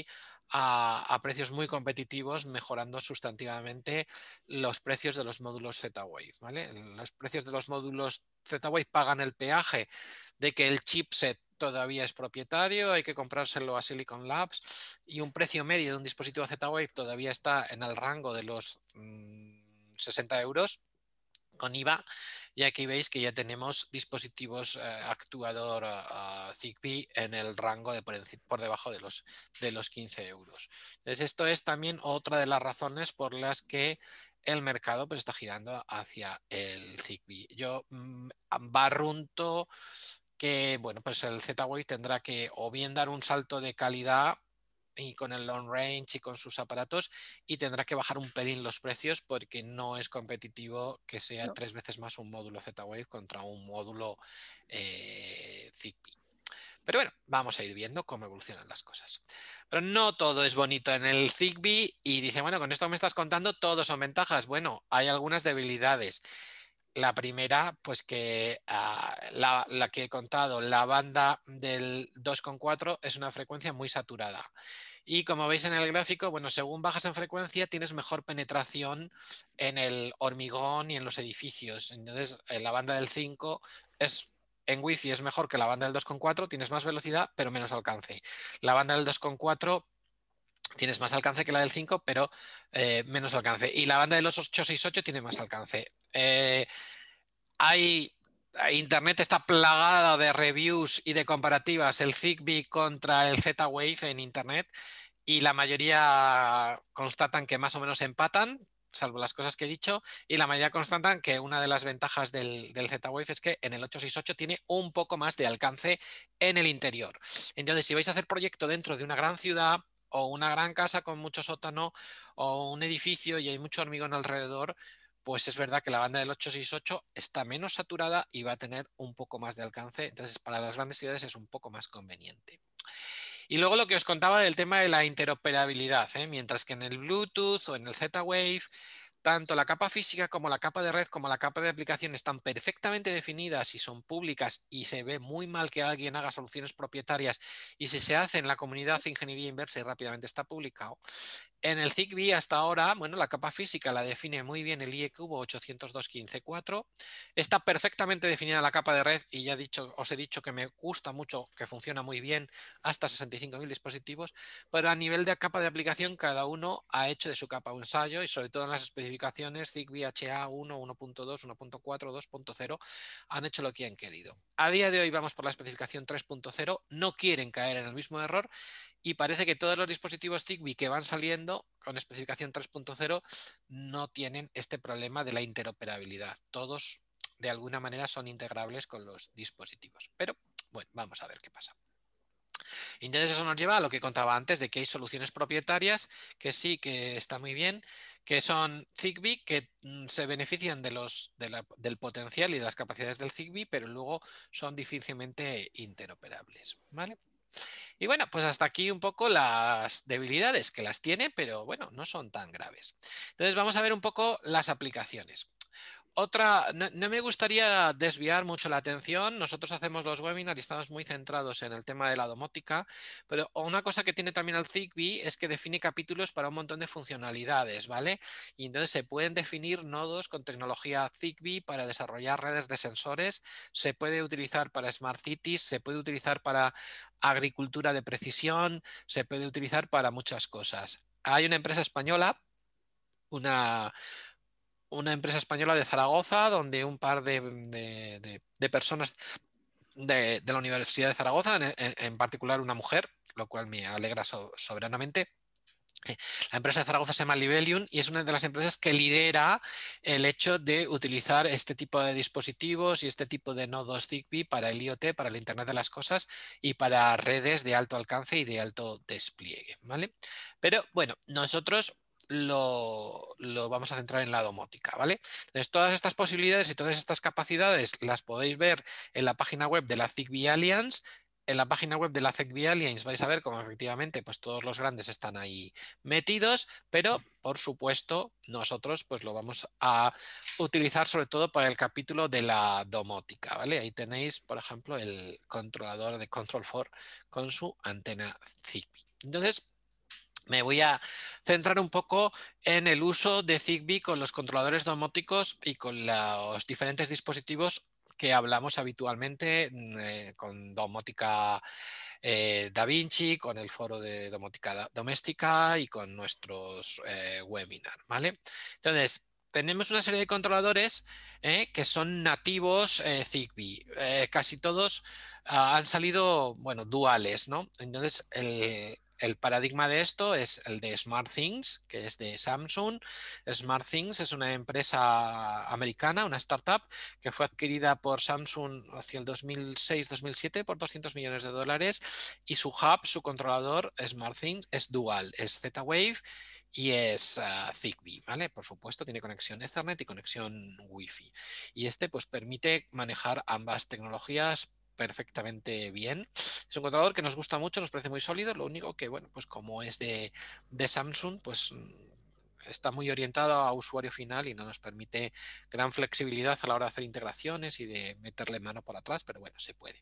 a, a precios muy competitivos, mejorando sustantivamente los precios de los módulos Z-Wave, ¿vale? Los precios de los módulos Z-Wave pagan el peaje de que el chipset todavía es propietario, hay que comprárselo a Silicon Labs, y un precio medio de un dispositivo Z-Wave todavía está en el rango de los mmm, sesenta euros con I V A, y aquí veis que ya tenemos dispositivos eh, actuador uh, Zigbee en el rango de por, por debajo de los, de los quince euros. Entonces esto es también otra de las razones por las que el mercado pues, está girando hacia el Zigbee. Yo mmm, barrunto que bueno, pues el Z-Wave tendrá que o bien dar un salto de calidad y con el long range y con sus aparatos, y tendrá que bajar un pelín los precios porque no es competitivo que sea no. tres veces más un módulo Z-Wave contra un módulo eh, Zigbee. Pero bueno, vamos a ir viendo cómo evolucionan las cosas. Pero no todo es bonito en el Zigbee y dice, bueno, con esto me estás contando, todo son ventajas. Bueno, hay algunas debilidades. La primera, pues que uh, la, la que he contado, la banda del dos coma cuatro es una frecuencia muy saturada. Y como veis en el gráfico, bueno, según bajas en frecuencia tienes mejor penetración en el hormigón y en los edificios. Entonces, en la banda del cinco es... En Wi-Fi es mejor que la banda del dos coma cuatro, tienes más velocidad, pero menos alcance. La banda del dos coma cuatro tienes más alcance que la del cinco, pero eh, menos alcance. Y la banda de los ocho sesenta y ocho tiene más alcance. Eh, hay... Internet está plagada de reviews y de comparativas, el Zigbee contra el Z-Wave en Internet, y la mayoría constatan que más o menos empatan, salvo las cosas que he dicho, y la mayoría constatan que una de las ventajas del, del Z-Wave es que en el ocho sesenta y ocho tiene un poco más de alcance en el interior. Entonces, si vais a hacer proyecto dentro de una gran ciudad o una gran casa con mucho sótano o un edificio y hay mucho hormigón alrededor, pues es verdad que la banda del ocho sesenta y ocho está menos saturada y va a tener un poco más de alcance. Entonces, para las grandes ciudades es un poco más conveniente. Y luego lo que os contaba del tema de la interoperabilidad, ¿eh? Mientras que en el Bluetooth o en el Z-Wave, tanto la capa física como la capa de red como la capa de aplicación están perfectamente definidas y son públicas, y se ve muy mal que alguien haga soluciones propietarias, y si se hace en la comunidad de ingeniería inversa y rápidamente está publicado. En el Zigbee hasta ahora, bueno, la capa física la define muy bien el I E Cubo ochocientos dos punto quince punto cuatro. Está perfectamente definida la capa de red y ya he dicho, os he dicho que me gusta mucho, que funciona muy bien hasta sesenta y cinco mil dispositivos, pero a nivel de capa de aplicación cada uno ha hecho de su capa un ensayo, y sobre todo en las especificaciones Zigbee H A uno, uno punto dos, uno punto cuatro, dos punto cero han hecho lo que han querido. A día de hoy vamos por la especificación tres punto cero, no quieren caer en el mismo error, y parece que todos los dispositivos Zigbee que van saliendo con especificación tres punto cero no tienen este problema de la interoperabilidad. Todos de alguna manera son integrables con los dispositivos. Pero bueno, vamos a ver qué pasa. Entonces eso nos lleva a lo que contaba antes de que hay soluciones propietarias que sí que está muy bien, que son Zigbee, que mm, se benefician de los, de la, del potencial y de las capacidades del Zigbee, pero luego son difícilmente interoperables, ¿vale? Y bueno, pues hasta aquí un poco las debilidades, que las tiene, pero bueno, no son tan graves. Entonces vamos a ver un poco las aplicaciones. Otra, no, no me gustaría desviar mucho la atención. Nosotros hacemos los webinars y estamos muy centrados en el tema de la domótica, pero una cosa que tiene también el Zigbee es que define capítulos para un montón de funcionalidades, ¿vale? Y entonces se pueden definir nodos con tecnología Zigbee para desarrollar redes de sensores, se puede utilizar para Smart Cities, se puede utilizar para agricultura de precisión, se puede utilizar para muchas cosas. Hay una empresa española, una... una empresa española de Zaragoza, donde un par de, de, de, de personas de, de la Universidad de Zaragoza, en, en, en particular una mujer, lo cual me alegra so, soberanamente. La empresa de Zaragoza se llama Libelium y es una de las empresas que lidera el hecho de utilizar este tipo de dispositivos y este tipo de nodos Zigbee para el IoT, para el Internet de las Cosas y para redes de alto alcance y de alto despliegue, ¿vale? Pero bueno, nosotros Lo, lo vamos a centrar en la domótica, ¿vale? Entonces, todas estas posibilidades y todas estas capacidades las podéis ver en la página web de la Zigbee Alliance. En la página web de la Zigbee Alliance vais a ver cómo efectivamente pues, todos los grandes están ahí metidos, pero por supuesto nosotros pues, lo vamos a utilizar sobre todo para el capítulo de la domótica, ¿vale? Ahí tenéis, por ejemplo, el controlador de Control cuatro con su antena Zigbee. Entonces, me voy a centrar un poco en el uso de Zigbee con los controladores domóticos y con los diferentes dispositivos que hablamos habitualmente eh, con domótica eh, Da Vinci, con el foro de domótica doméstica y con nuestros eh, webinars, ¿vale? Entonces, tenemos una serie de controladores eh, que son nativos eh, Zigbee. Eh, casi todos uh, han salido, bueno, duales, ¿no? Entonces, el, el paradigma de esto es el de SmartThings, que es de Samsung. SmartThings es una empresa americana, una startup, que fue adquirida por Samsung hacia el dos mil seis dos mil siete por doscientos millones de dólares y su hub, su controlador SmartThings es dual, es Z-Wave y es uh, Zigbee, ¿vale? Por supuesto tiene conexión Ethernet y conexión Wi-Fi. Y este pues permite manejar ambas tecnologías perfectamente bien. Es un controlador que nos gusta mucho, nos parece muy sólido, lo único que, bueno, pues como es de, de Samsung, pues está muy orientado a usuario final y no nos permite gran flexibilidad a la hora de hacer integraciones y de meterle mano por atrás, pero bueno, se puede.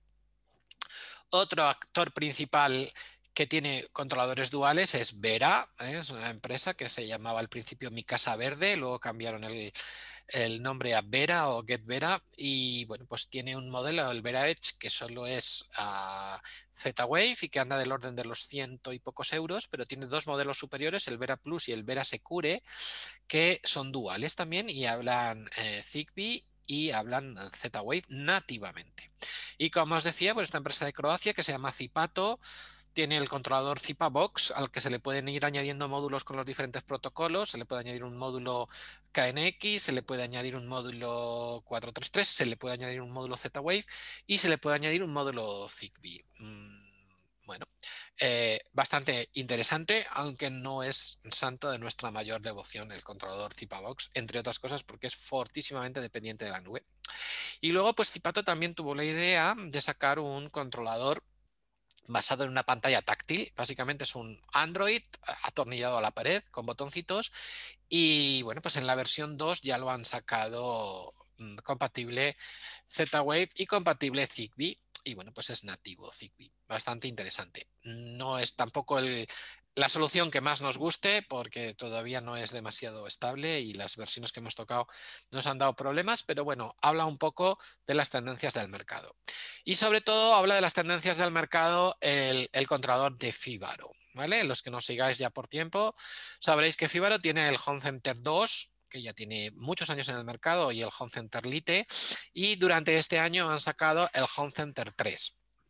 Otro actor principal que tiene controladores duales es Vera, ¿eh? Es una empresa que se llamaba al principio Mi Casa Verde, luego cambiaron el, el nombre a Vera o Get Vera y bueno, pues tiene un modelo, el Vera Edge, que solo es uh, Z-Wave y que anda del orden de los ciento y pocos euros, pero tiene dos modelos superiores, el Vera Plus y el Vera Secure, que son duales también y hablan eh, Zigbee y hablan Z-Wave nativamente. Y como os decía, pues esta empresa de Croacia que se llama Zipato tiene el controlador ZipaBox al que se le pueden ir añadiendo módulos con los diferentes protocolos. Se le puede añadir un módulo K N X, se le puede añadir un módulo cuatrocientos treinta y tres, se le puede añadir un módulo Z-Wave y se le puede añadir un módulo Zigbee. Mm, bueno, eh, bastante interesante, aunque no es santo de nuestra mayor devoción el controlador ZipaBox, entre otras cosas porque es fortísimamente dependiente de la nube. Y luego, pues Zipato también tuvo la idea de sacar un controlador basado en una pantalla táctil. Básicamente es un Android atornillado a la pared con botoncitos y bueno, pues en la versión dos ya lo han sacado mmm, compatible Z-Wave y compatible Zigbee y bueno, pues es nativo Zigbee. Bastante interesante. No es tampoco el... la solución que más nos guste porque todavía no es demasiado estable y las versiones que hemos tocado nos han dado problemas, pero bueno, habla un poco de las tendencias del mercado. Y sobre todo habla de las tendencias del mercado el, el controlador de Fibaro, ¿vale? Los que nos sigáis ya por tiempo sabréis que Fibaro tiene el Home Center dos, que ya tiene muchos años en el mercado, y el Home Center Lite, y durante este año han sacado el Home Center tres.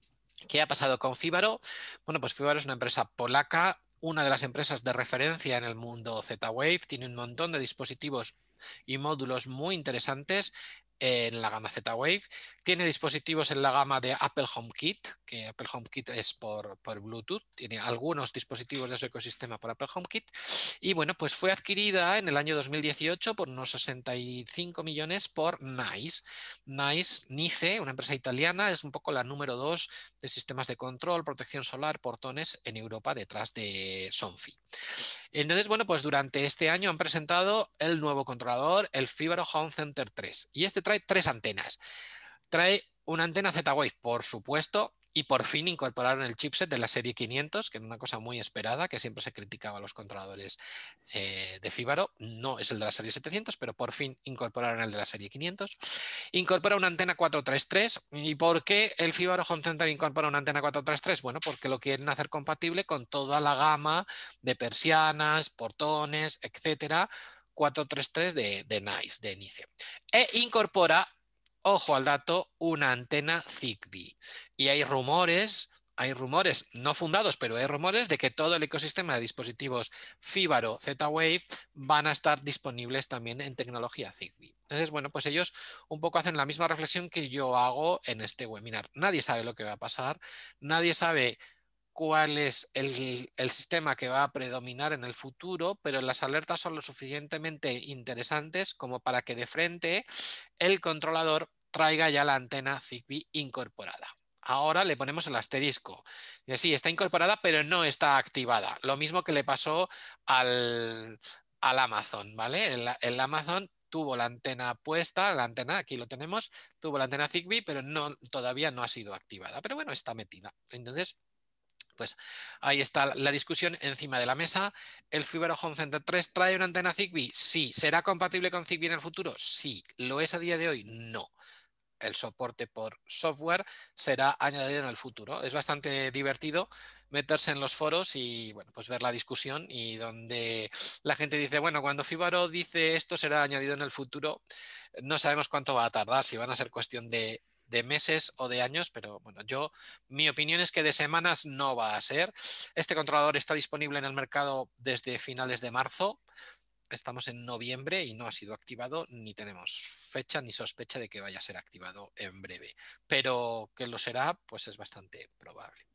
¿Qué ha pasado con Fibaro? Bueno, pues Fibaro es una empresa polaca, una de las empresas de referencia en el mundo Z-Wave, tiene un montón de dispositivos y módulos muy interesantes en la gama Z-Wave. Tiene dispositivos en la gama de Apple HomeKit, que Apple HomeKit es por, por Bluetooth, tiene algunos dispositivos de su ecosistema por Apple HomeKit. Y bueno, pues fue adquirida en el año dos mil dieciocho por unos sesenta y cinco millones por NICE. NICE, NICE, una empresa italiana, es un poco la número dos de sistemas de control, protección solar, portones en Europa, detrás de Somfy. Entonces, bueno, pues durante este año han presentado el nuevo controlador, el Fibaro Home Center tres. Y este trae tres antenas. Trae una antena Z-Wave, por supuesto, y por fin incorporaron el chipset de la serie quinientos, que era una cosa muy esperada, que siempre se criticaba a los controladores eh, de Fibaro. No es el de la serie setecientos, pero por fin incorporaron el de la serie quinientos. Incorpora una antena cuatrocientos treinta y tres. ¿Y por qué el Fibaro Home Center incorpora una antena cuatrocientos treinta y tres? Bueno, porque lo quieren hacer compatible con toda la gama de persianas, portones, etcétera, cuatrocientos treinta y tres de, de NICE, de NICE. E incorpora, ojo al dato, una antena Zigbee. Y hay rumores, hay rumores no fundados, pero hay rumores de que todo el ecosistema de dispositivos Fibaro Z-Wave van a estar disponibles también en tecnología Zigbee. Entonces, bueno, pues ellos un poco hacen la misma reflexión que yo hago en este webinar. Nadie sabe lo que va a pasar, nadie sabe cuál es el, el sistema que va a predominar en el futuro, pero las alertas son lo suficientemente interesantes como para que de frente el controlador traiga ya la antena Zigbee incorporada. Ahora le ponemos el asterisco. Sí, está incorporada, pero no está activada. Lo mismo que le pasó al, al Amazon, ¿vale? El, el Amazon tuvo la antena puesta, la antena, aquí lo tenemos, tuvo la antena Zigbee, pero no, todavía no ha sido activada. Pero bueno, está metida. Entonces, pues ahí está la discusión encima de la mesa. ¿El Fibaro Home Center tres trae una antena Zigbee? Sí. ¿Será compatible con Zigbee en el futuro? Sí. ¿Lo es a día de hoy? No. El soporte por software será añadido en el futuro. Es bastante divertido meterse en los foros y bueno, pues ver la discusión, y donde la gente dice, bueno, cuando Fibaro dice esto será añadido en el futuro, no sabemos cuánto va a tardar, si van a ser cuestión de de meses o de años, pero bueno, yo, mi opinión es que de semanas no va a ser. Este controlador está disponible en el mercado desde finales de marzo. Estamos en noviembre y no ha sido activado, ni tenemos fecha ni sospecha de que vaya a ser activado en breve, pero que lo será, pues es bastante probable.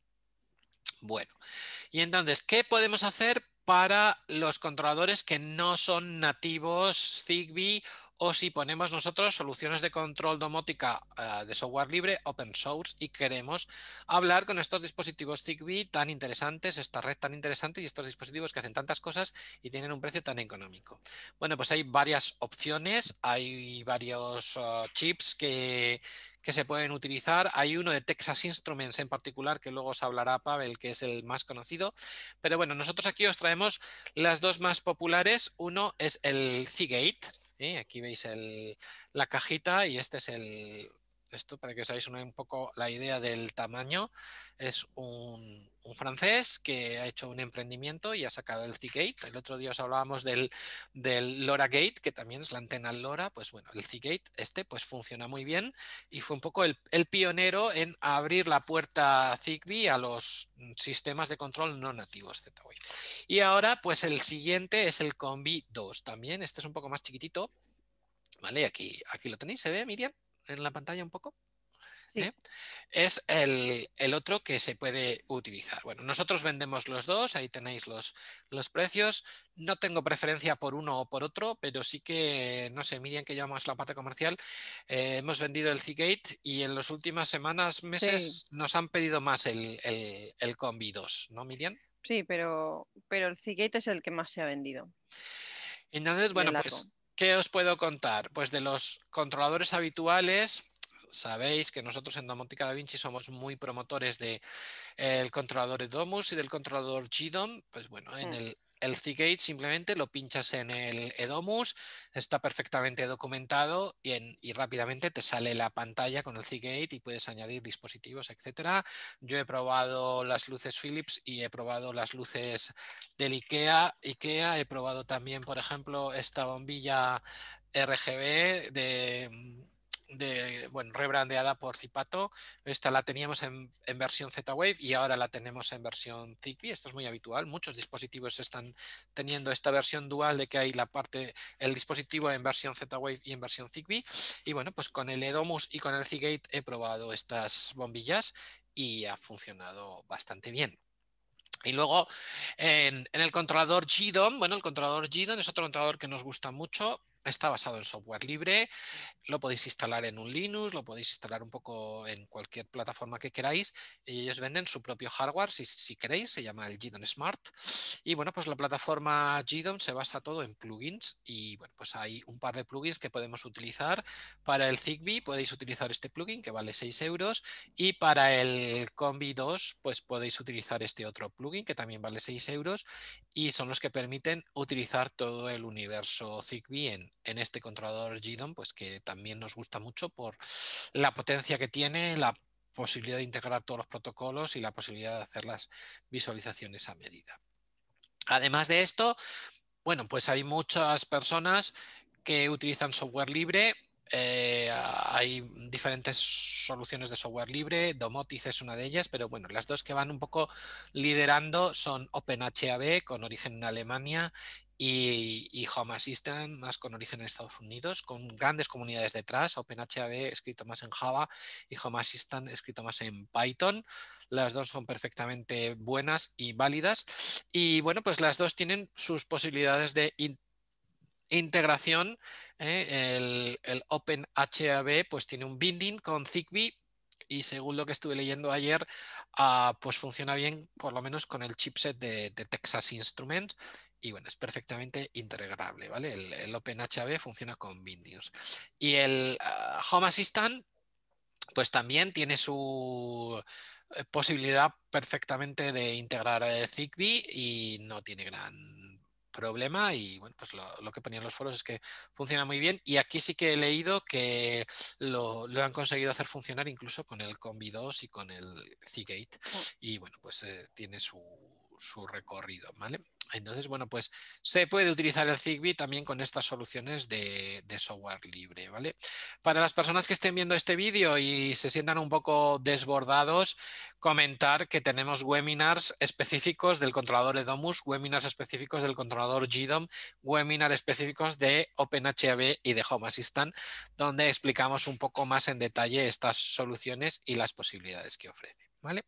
Bueno, y entonces, ¿qué podemos hacer para los controladores que no son nativos Zigbee, o si ponemos nosotros soluciones de control domótica uh, de software libre, open source, y queremos hablar con estos dispositivos Zigbee tan interesantes, esta red tan interesante y estos dispositivos que hacen tantas cosas y tienen un precio tan económico? Bueno, pues hay varias opciones, hay varios uh, chips que que se pueden utilizar. Hay uno de Texas Instruments en particular, que luego os hablará Pavel, que es el más conocido. Pero bueno, nosotros aquí os traemos las dos más populares. Uno es el Seagate. ¿eh? Aquí veis el, la cajita, y este es el... Esto para que os hagáis una, un poco la idea del tamaño. Es un, un francés que ha hecho un emprendimiento y ha sacado el Seagate. El otro día os hablábamos del, del LoRaGate, que también es la antena LoRa. Pues bueno, el Seagate este pues funciona muy bien y fue un poco el, el pionero en abrir la puerta Zigbee a los sistemas de control no nativos Z-Wave. Y ahora pues el siguiente es el Combi dos también. Este es un poco más chiquitito. Vale, aquí, aquí lo tenéis, ¿se ve, Miriam? En la pantalla un poco. Sí. ¿Eh? Es el, el otro que se puede utilizar. Bueno, nosotros vendemos los dos, ahí tenéis los, los precios. No tengo preferencia por uno o por otro, pero sí que, no sé, Miriam, que llevamos la parte comercial, eh, hemos vendido el Seagate y en las últimas semanas, meses, sí, nos han pedido más el, el, el Combi dos, ¿no, Miriam? Sí, pero, pero el Seagate es el que más se ha vendido. Entonces, bueno, pues, ¿qué os puedo contar? Pues de los controladores habituales, sabéis que nosotros en Domótica Da Vinci somos muy promotores del de controlador Edomus y del controlador G D O M. Pues bueno, en el, el Seagate simplemente lo pinchas en el Edomus, está perfectamente documentado y, en, y rápidamente te sale la pantalla con el Seagate y puedes añadir dispositivos, etcétera. Yo he probado las luces Philips y he probado las luces del IKEA. IKEA, he probado también, por ejemplo, esta bombilla R G B de... de, bueno, rebrandeada por Zipato. Esta la teníamos en, en versión Z-Wave y ahora la tenemos en versión Zigbee. Esto es muy habitual. Muchos dispositivos están teniendo esta versión dual de que hay la parte, el dispositivo en versión Z-Wave y en versión Zigbee. Y bueno, pues con el Edomus y con el Seagate he probado estas bombillas y ha funcionado bastante bien. Y luego en, en el controlador G D O M, bueno, el controlador G D O M es otro controlador que nos gusta mucho. Está basado en software libre, lo podéis instalar en un Linux, lo podéis instalar un poco en cualquier plataforma que queráis y ellos venden su propio hardware si, si queréis, se llama el G D O M Smart. Y bueno, pues la plataforma G D O M se basa todo en plugins y bueno, pues hay un par de plugins que podemos utilizar. Para el Zigbee podéis utilizar este plugin que vale seis euros y para el Combi dos pues podéis utilizar este otro plugin que también vale seis euros y son los que permiten utilizar todo el universo Zigbee en, en este controlador G D O M, pues que también nos gusta mucho por la potencia que tiene, la posibilidad de integrar todos los protocolos y la posibilidad de hacer las visualizaciones a medida. Además de esto, bueno, pues hay muchas personas que utilizan software libre. Eh, hay diferentes soluciones de software libre, Domotic es una de ellas, pero bueno, las dos que van un poco liderando son OpenHAB con origen en Alemania y, y Home Assistant más con origen en Estados Unidos, con grandes comunidades detrás. OpenHAB escrito más en Java y Home Assistant escrito más en Python. Las dos son perfectamente buenas y válidas y bueno, pues las dos tienen sus posibilidades de in integración. ¿eh? El, el OpenHAB pues tiene un binding con Zigbee y según lo que estuve leyendo ayer, uh, pues funciona bien por lo menos con el chipset de, de Texas Instruments y bueno, es perfectamente integrable, ¿vale? El, el OpenHAB funciona con bindings. Y el uh, Home Assistant pues también tiene su posibilidad perfectamente de integrar eh, Zigbee y no tiene gran problema y bueno, pues lo, lo que ponían los foros es que funciona muy bien y aquí sí que he leído que lo, lo han conseguido hacer funcionar incluso con el Combi dos y con el Seagate y bueno, pues eh, tiene su, su recorrido, ¿vale? Entonces, bueno, pues se puede utilizar el Zigbee también con estas soluciones de, de software libre, ¿vale? Para las personas que estén viendo este vídeo y se sientan un poco desbordados, comentar que tenemos webinars específicos del controlador Edomus, webinars específicos del controlador G D O M, webinars específicos de OpenHAB y de Home Assistant, donde explicamos un poco más en detalle estas soluciones y las posibilidades que ofrecen, ¿vale?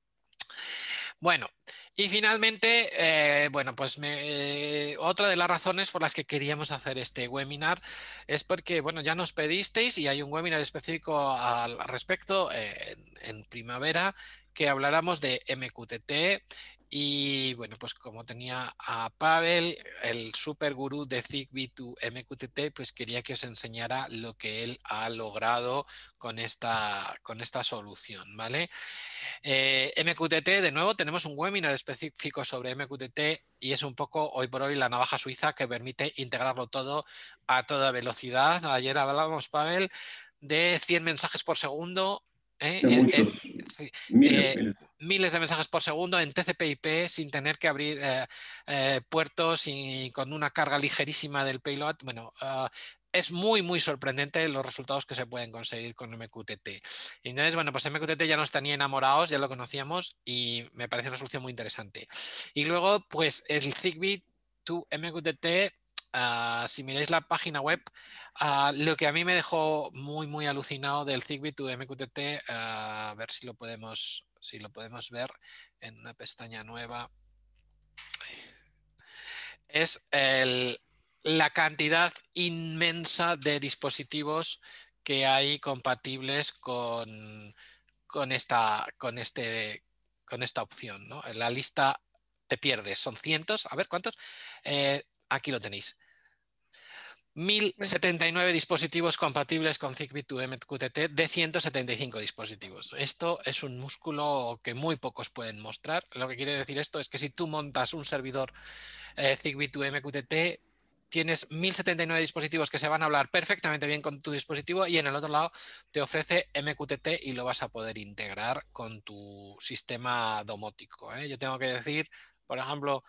Bueno, y finalmente, eh, bueno, pues me, eh, otra de las razones por las que queríamos hacer este webinar es porque, bueno, ya nos pedisteis y hay un webinar específico al respecto eh, en, en primavera que habláramos de M Q T T y, bueno, pues como tenía a Pavel, el super gurú de Zigbee to M Q T T, pues quería que os enseñara lo que él ha logrado con esta, con esta solución, ¿vale? Eh, M Q T T, de nuevo, tenemos un webinar específico sobre M Q T T y es un poco hoy por hoy la navaja suiza que permite integrarlo todo a toda velocidad. Ayer hablábamos, Pavel, de cien mensajes por segundo. ¿eh? De En, en, muchos, miles, eh, miles. miles de mensajes por segundo en T C P I P sin tener que abrir eh, eh, puertos y con una carga ligerísima del payload. Bueno, uh, es muy, muy sorprendente los resultados que se pueden conseguir con M Q T T. Entonces, bueno, pues M Q T T ya no está ni enamorados, ya lo conocíamos y me parece una solución muy interesante. Y luego, pues el Zigbee to M Q T T, uh, si miráis la página web, uh, lo que a mí me dejó muy, muy alucinado del Zigbee to M Q T T, uh, a ver si lo podemos, si lo podemos ver en una pestaña nueva, es el, la cantidad inmensa de dispositivos que hay compatibles con, con, esta, con, este, con esta opción, ¿no? En la lista te pierdes, son cientos, a ver cuántos, eh, aquí lo tenéis. mil setenta y nueve dispositivos compatibles con Zigbee to M Q T T de ciento setenta y cinco dispositivos. Esto es un músculo que muy pocos pueden mostrar. Lo que quiere decir esto es que si tú montas un servidor eh, Zigbee to M Q T T, tienes mil setenta y nueve dispositivos que se van a hablar perfectamente bien con tu dispositivo y en el otro lado te ofrece M Q T T y lo vas a poder integrar con tu sistema domótico. ¿eh? Yo tengo que decir, por ejemplo,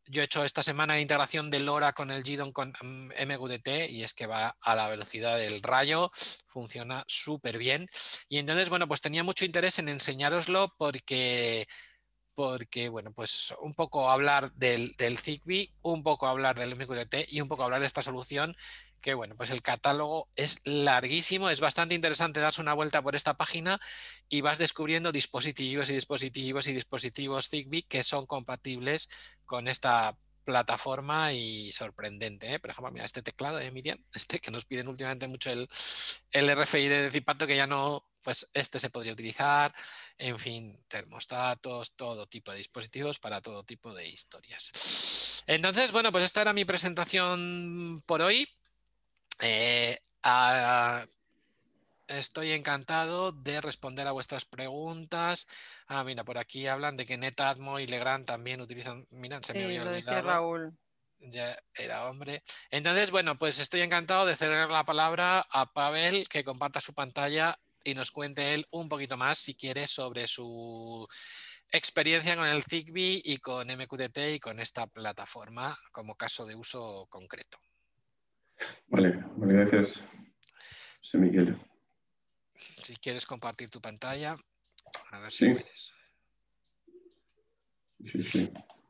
yo he hecho esta semana de integración de LoRa con el G D O M con M Q T T y es que va a la velocidad del rayo, funciona súper bien. Y entonces, bueno, pues tenía mucho interés en enseñároslo porque... porque, bueno, pues un poco hablar del, del Zigbee, un poco hablar del M Q T T y un poco hablar de esta solución que, bueno, pues el catálogo es larguísimo, es bastante interesante darse una vuelta por esta página y vas descubriendo dispositivos y dispositivos y dispositivos Zigbee que son compatibles con esta plataforma y sorprendente, ¿eh? Por ejemplo, mira, este teclado de Miriam, este que nos piden últimamente mucho el, el R F I de Zipato, que ya no, pues este se podría utilizar, en fin, termostatos, todo tipo de dispositivos para todo tipo de historias. Entonces, bueno, pues esta era mi presentación por hoy. Eh, a, Estoy encantado de responder a vuestras preguntas. Ah, mira, por aquí hablan de que Netatmo y Legrand también utilizan... Mira, se me Sí, había lo decía olvidado. Raúl. Ya era hombre. Entonces, bueno, pues estoy encantado de ceder la palabra a Pavel, que comparta su pantalla y nos cuente él un poquito más, si quiere, sobre su experiencia con el Zigbee y con M Q T T y con esta plataforma como caso de uso concreto. Vale, vale, gracias, José Miguel. Si quieres compartir tu pantalla, a ver si Sí, puedes. sí, sí.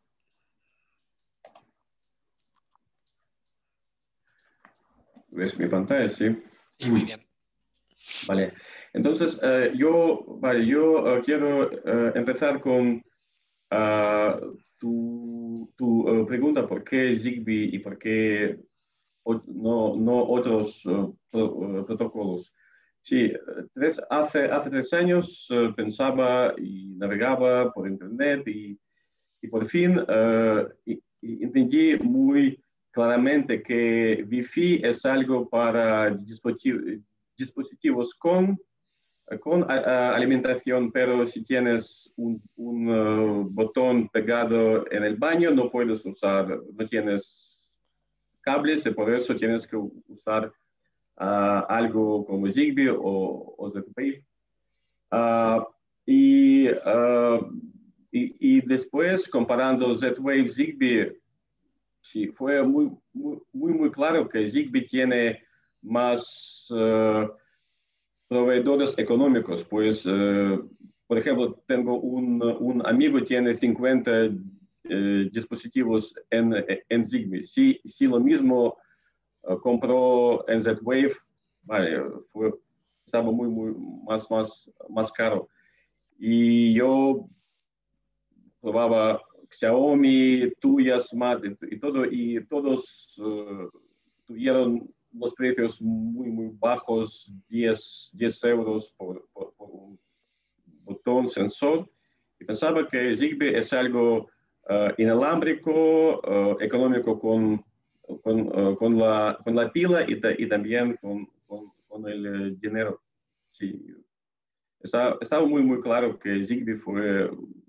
¿Ves mi pantalla? Sí. Sí, muy bien. Vale. Entonces, eh, yo, vale, yo eh, quiero eh, empezar con ah, tu, tu eh, pregunta, ¿por qué Zigbee y por qué o- no, no otros eh, pro- eh, protocolos? Sí, eh, tres, hace, hace tres años eh, pensaba y navegaba por Internet y, y por fin eh, y- y entendí muy claramente que Wi-Fi es algo para dispositiv- dispositivos con con a, a alimentación, pero si tienes un, un uh, botón pegado en el baño, no puedes usar, no tienes cables y por eso tienes que usar uh, algo como Zigbee o, o Z-Wave. Uh, y, uh, y, y, después, comparando Z-Wave, Zigbee, sí, fue muy, muy, muy, muy claro que Zigbee tiene más... Uh, proveedores económicos, pues, eh, por ejemplo, tengo un, un amigo que tiene cincuenta eh, dispositivos en, en Zigbee. Si, si lo mismo eh, compró en Z-Wave, vale, fue, estaba muy, muy más, más, más caro. Y yo probaba Xiaomi, tuyas, Smart y, y todo, y todos uh, tuvieron los precios muy, muy bajos, diez, diez euros por, por, por, un botón sensor. Y pensaba que Zigbee es algo uh, inalámbrico, uh, económico con, con, uh, con, la, con la pila y, ta, y también con, con, con el uh, dinero. Sí. Estaba, estaba muy, muy claro que Zigbee fue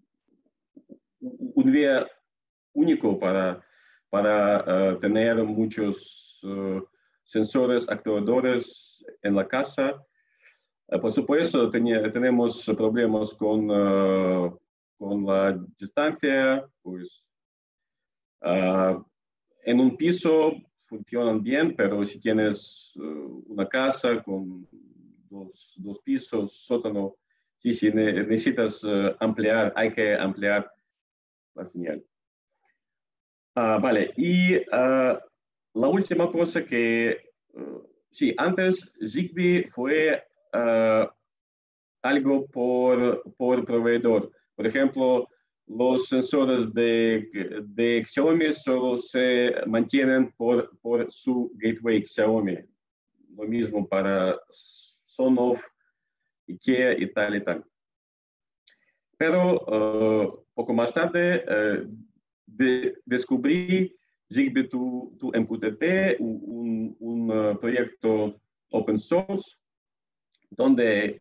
un día único para, para uh, tener muchos uh, sensores actuadores en la casa. Uh, por supuesto, tenía, tenemos problemas con, uh, con la distancia, pues uh, en un piso funcionan bien, pero si tienes uh, una casa con dos, dos pisos, sótano, sí, sí, necesitas uh, ampliar, hay que ampliar la señal. Uh, vale, y uh, la última cosa que, uh, sí, antes Zigbee fue uh, algo por, por proveedor. Por ejemplo, los sensores de, de Xiaomi solo se mantienen por, por su gateway Xiaomi. Lo mismo para Sonoff, IKEA y tal y tal. Pero uh, poco más tarde uh, de, descubrí Zigbee to, to M Q T T, un, un uh, proyecto open source, donde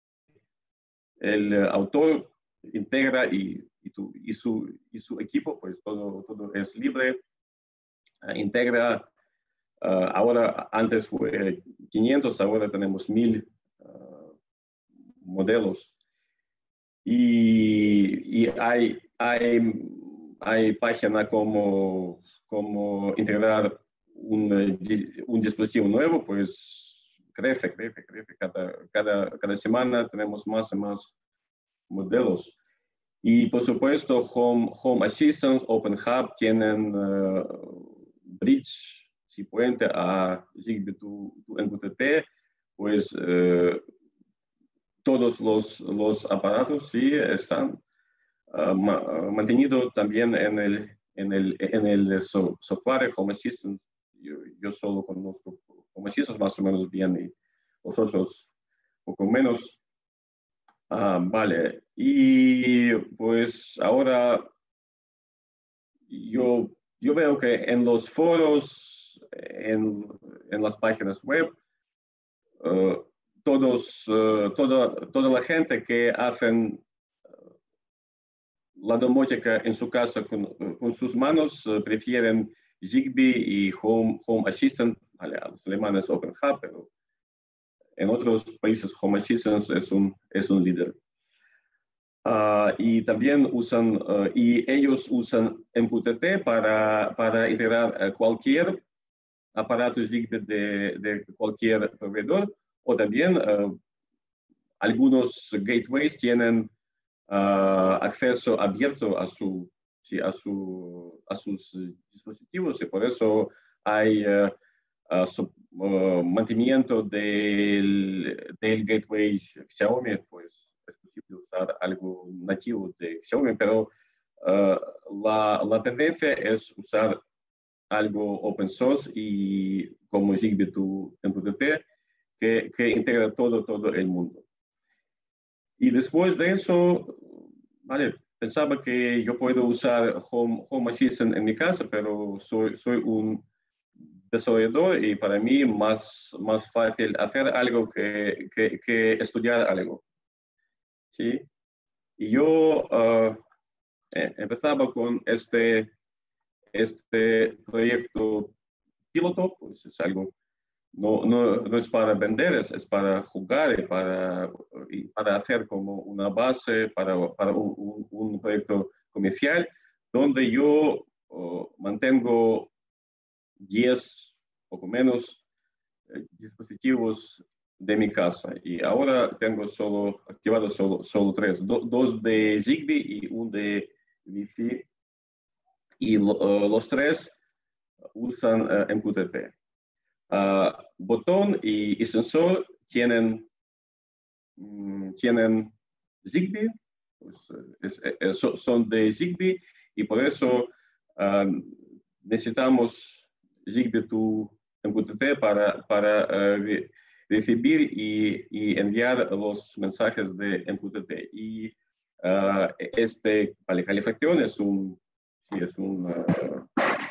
el uh, autor integra y, y, tu, y, su, y su equipo, pues todo, todo es libre, uh, integra, uh, ahora antes fue quinientos, ahora tenemos mil uh, modelos. Y, y hay, hay hay páginas como, como integrar un, un dispositivo nuevo, pues crece, crece, crece. Cada, cada, cada semana tenemos más y más modelos. Y por supuesto, Home, Home Assistant, Open Hub tienen uh, bridge, si puente a Zigbee to, to M Q T T, pues uh, todos los, los aparatos sí están uh, ma, uh, mantenidos también en el, en el, en el so, software Home Assistant. Yo, yo solo conozco Home Assistant más o menos bien y vosotros poco menos. Ah, vale. Y pues ahora yo, yo veo que en los foros, en, en las páginas web, uh, todos, uh, toda, toda la gente que hacen la domótica en su casa con, con sus manos uh, prefieren Zigbee y Home, Home Assistant. Vale, a los alemanes Open Hub, pero en otros países Home Assistant es un, es un líder. Uh, y también usan, uh, y ellos usan M Q T T para, para integrar uh, cualquier aparato Zigbee de, de cualquier proveedor, o también uh, algunos gateways tienen uh, acceso abierto a, su, sí, a, su, a sus dispositivos, y por eso hay uh, uh, su, uh, mantenimiento del, del gateway Xiaomi, pues es posible usar algo nativo de Xiaomi, pero uh, la, la tendencia es usar algo open source y como Zigbee to M Q T T que, que integra todo, todo el mundo. Y después de eso, vale, pensaba que yo puedo usar Home, Home Assistant en mi casa, pero soy, soy un desarrollador y para mí más, más fácil hacer algo que, que, que estudiar algo. ¿Sí? Y yo uh, eh, empezaba con este, este proyecto piloto, pues es algo, no, no, no es para vender, es, es para jugar y para, y para hacer como una base para, para un, un, un proyecto comercial, donde yo uh, mantengo diez, poco menos, eh, dispositivos de mi casa. Y ahora tengo solo, activado solo, solo tres, do, dos de Zigbee y un de Wi-Fi. Y lo, uh, los tres usan uh, M Q T T. Uh, botón y, y sensor tienen, mm, tienen Zigbee, pues, es, es, son de Zigbee, y por eso uh, necesitamos Zigbee to M Q T T para, para uh, recibir y, y enviar los mensajes de M Q T T. Y uh, este, vale, calefacción es un, sí, es un uh,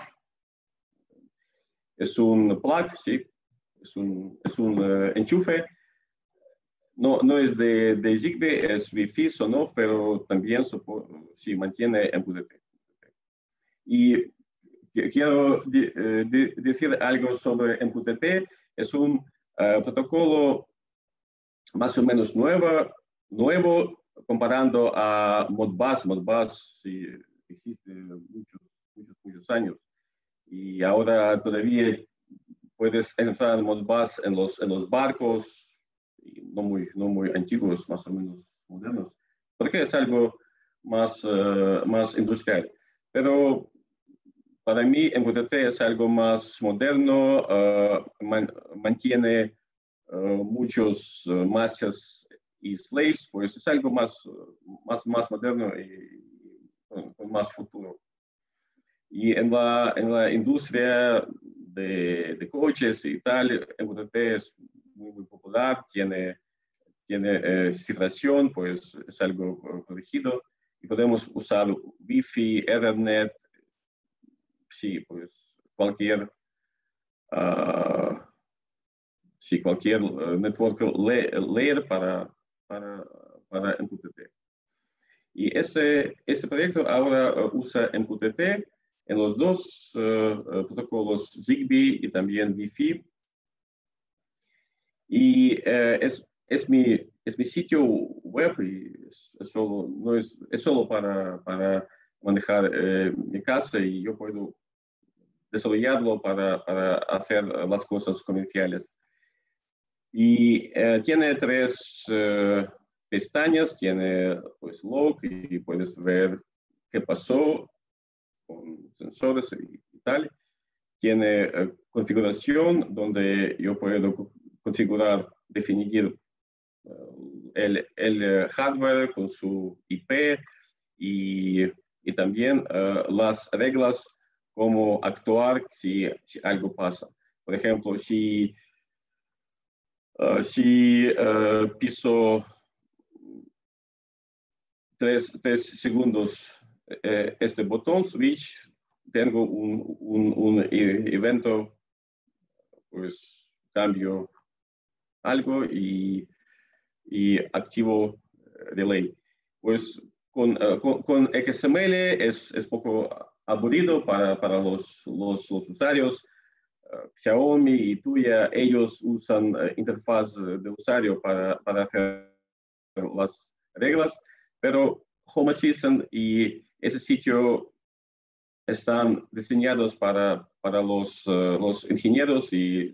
es un plug, sí, es un, es un uh, enchufe. No, no es de, de Zigbee, es Wi-Fi, Sonoff, pero también sí, mantiene M Q T T. Y quiero de, de, decir algo sobre M Q T T. Es un uh, protocolo más o menos nuevo, nuevo comparando a Modbus. Modbus sí, existe muchos, muchos, muchos años. Y ahora todavía puedes entrar en Modbus en los, en los barcos, no muy, no muy antiguos, más o menos modernos, porque es algo más, uh, más industrial. Pero para mí M Q T T es algo más moderno, uh, man, mantiene uh, muchos uh, masters y slaves, pues es algo más, uh, más, más moderno y con, con más futuro. Y en la, en la industria de, de coches y tal, M Q T T es muy, muy popular, tiene, tiene eh, cifración, pues es algo protegido, y podemos usar Wi-Fi, Ethernet, sí, pues cualquier, uh, sí, cualquier uh, network layer para, para, para M Q T T. Y este, este proyecto ahora uh, usa M Q T T en los dos uh, uh, protocolos Zigbee y también Wi-Fi. Y uh, es, es, mi, es mi sitio web y es, es solo, no es, es solo para, para manejar eh, mi casa y yo puedo desarrollarlo para, para hacer las cosas comerciales. Y eh, tiene tres eh, pestañas, tiene pues log y puedes ver qué pasó con sensores y, y tal. Tiene eh, configuración donde yo puedo configurar, definir uh, el, el hardware con su I P y, y también uh, las reglas cómo actuar si, si algo pasa. Por ejemplo, si, uh, si uh, piso tres, tres segundos eh, este botón switch, tengo un, un, un evento, pues cambio algo y, y activo delay. Pues con, uh, con, con X M L es, es poco aburrido para, para los, los, los usuarios. Uh, Xiaomi y Tuya, ellos usan uh, interfaz de usuario para, para hacer las reglas, pero Home Assistant y ese sitio están diseñados para, para los, uh, los ingenieros y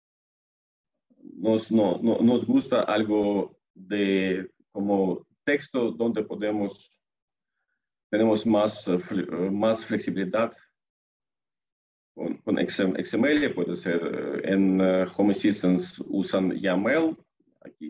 nos, no, no, nos gusta algo de como texto donde podemos, tenemos más, uh, más flexibilidad. Con, con X M L puede ser uh, en uh, Home Assistant usan YAML, aquí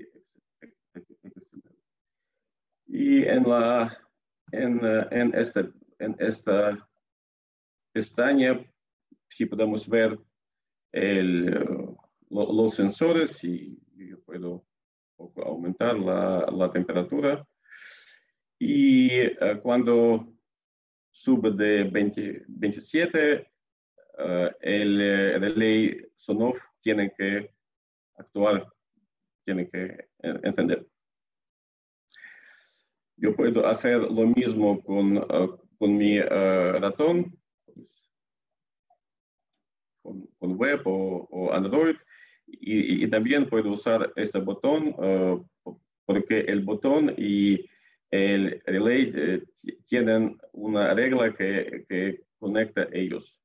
y en la en, uh, en, este, en esta pestaña sí podemos ver el, uh, lo, los sensores y yo puedo un poco aumentar la, la temperatura y uh, cuando sube de veinte, veintisiete uh, el, el relay Sonoff tiene que actuar, tiene que encender. Yo puedo hacer lo mismo con, uh, con mi uh, ratón, con, con web o, o Android, y, y también puedo usar este botón uh, porque el botón y el relay eh, tienen una regla que, que conecta ellos.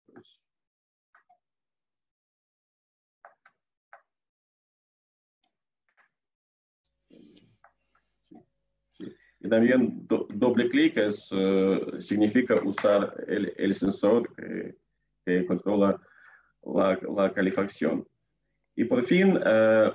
Y también do, doble clic es, uh, significa usar el, el sensor que, que controla la, la calefacción. Y por fin, uh,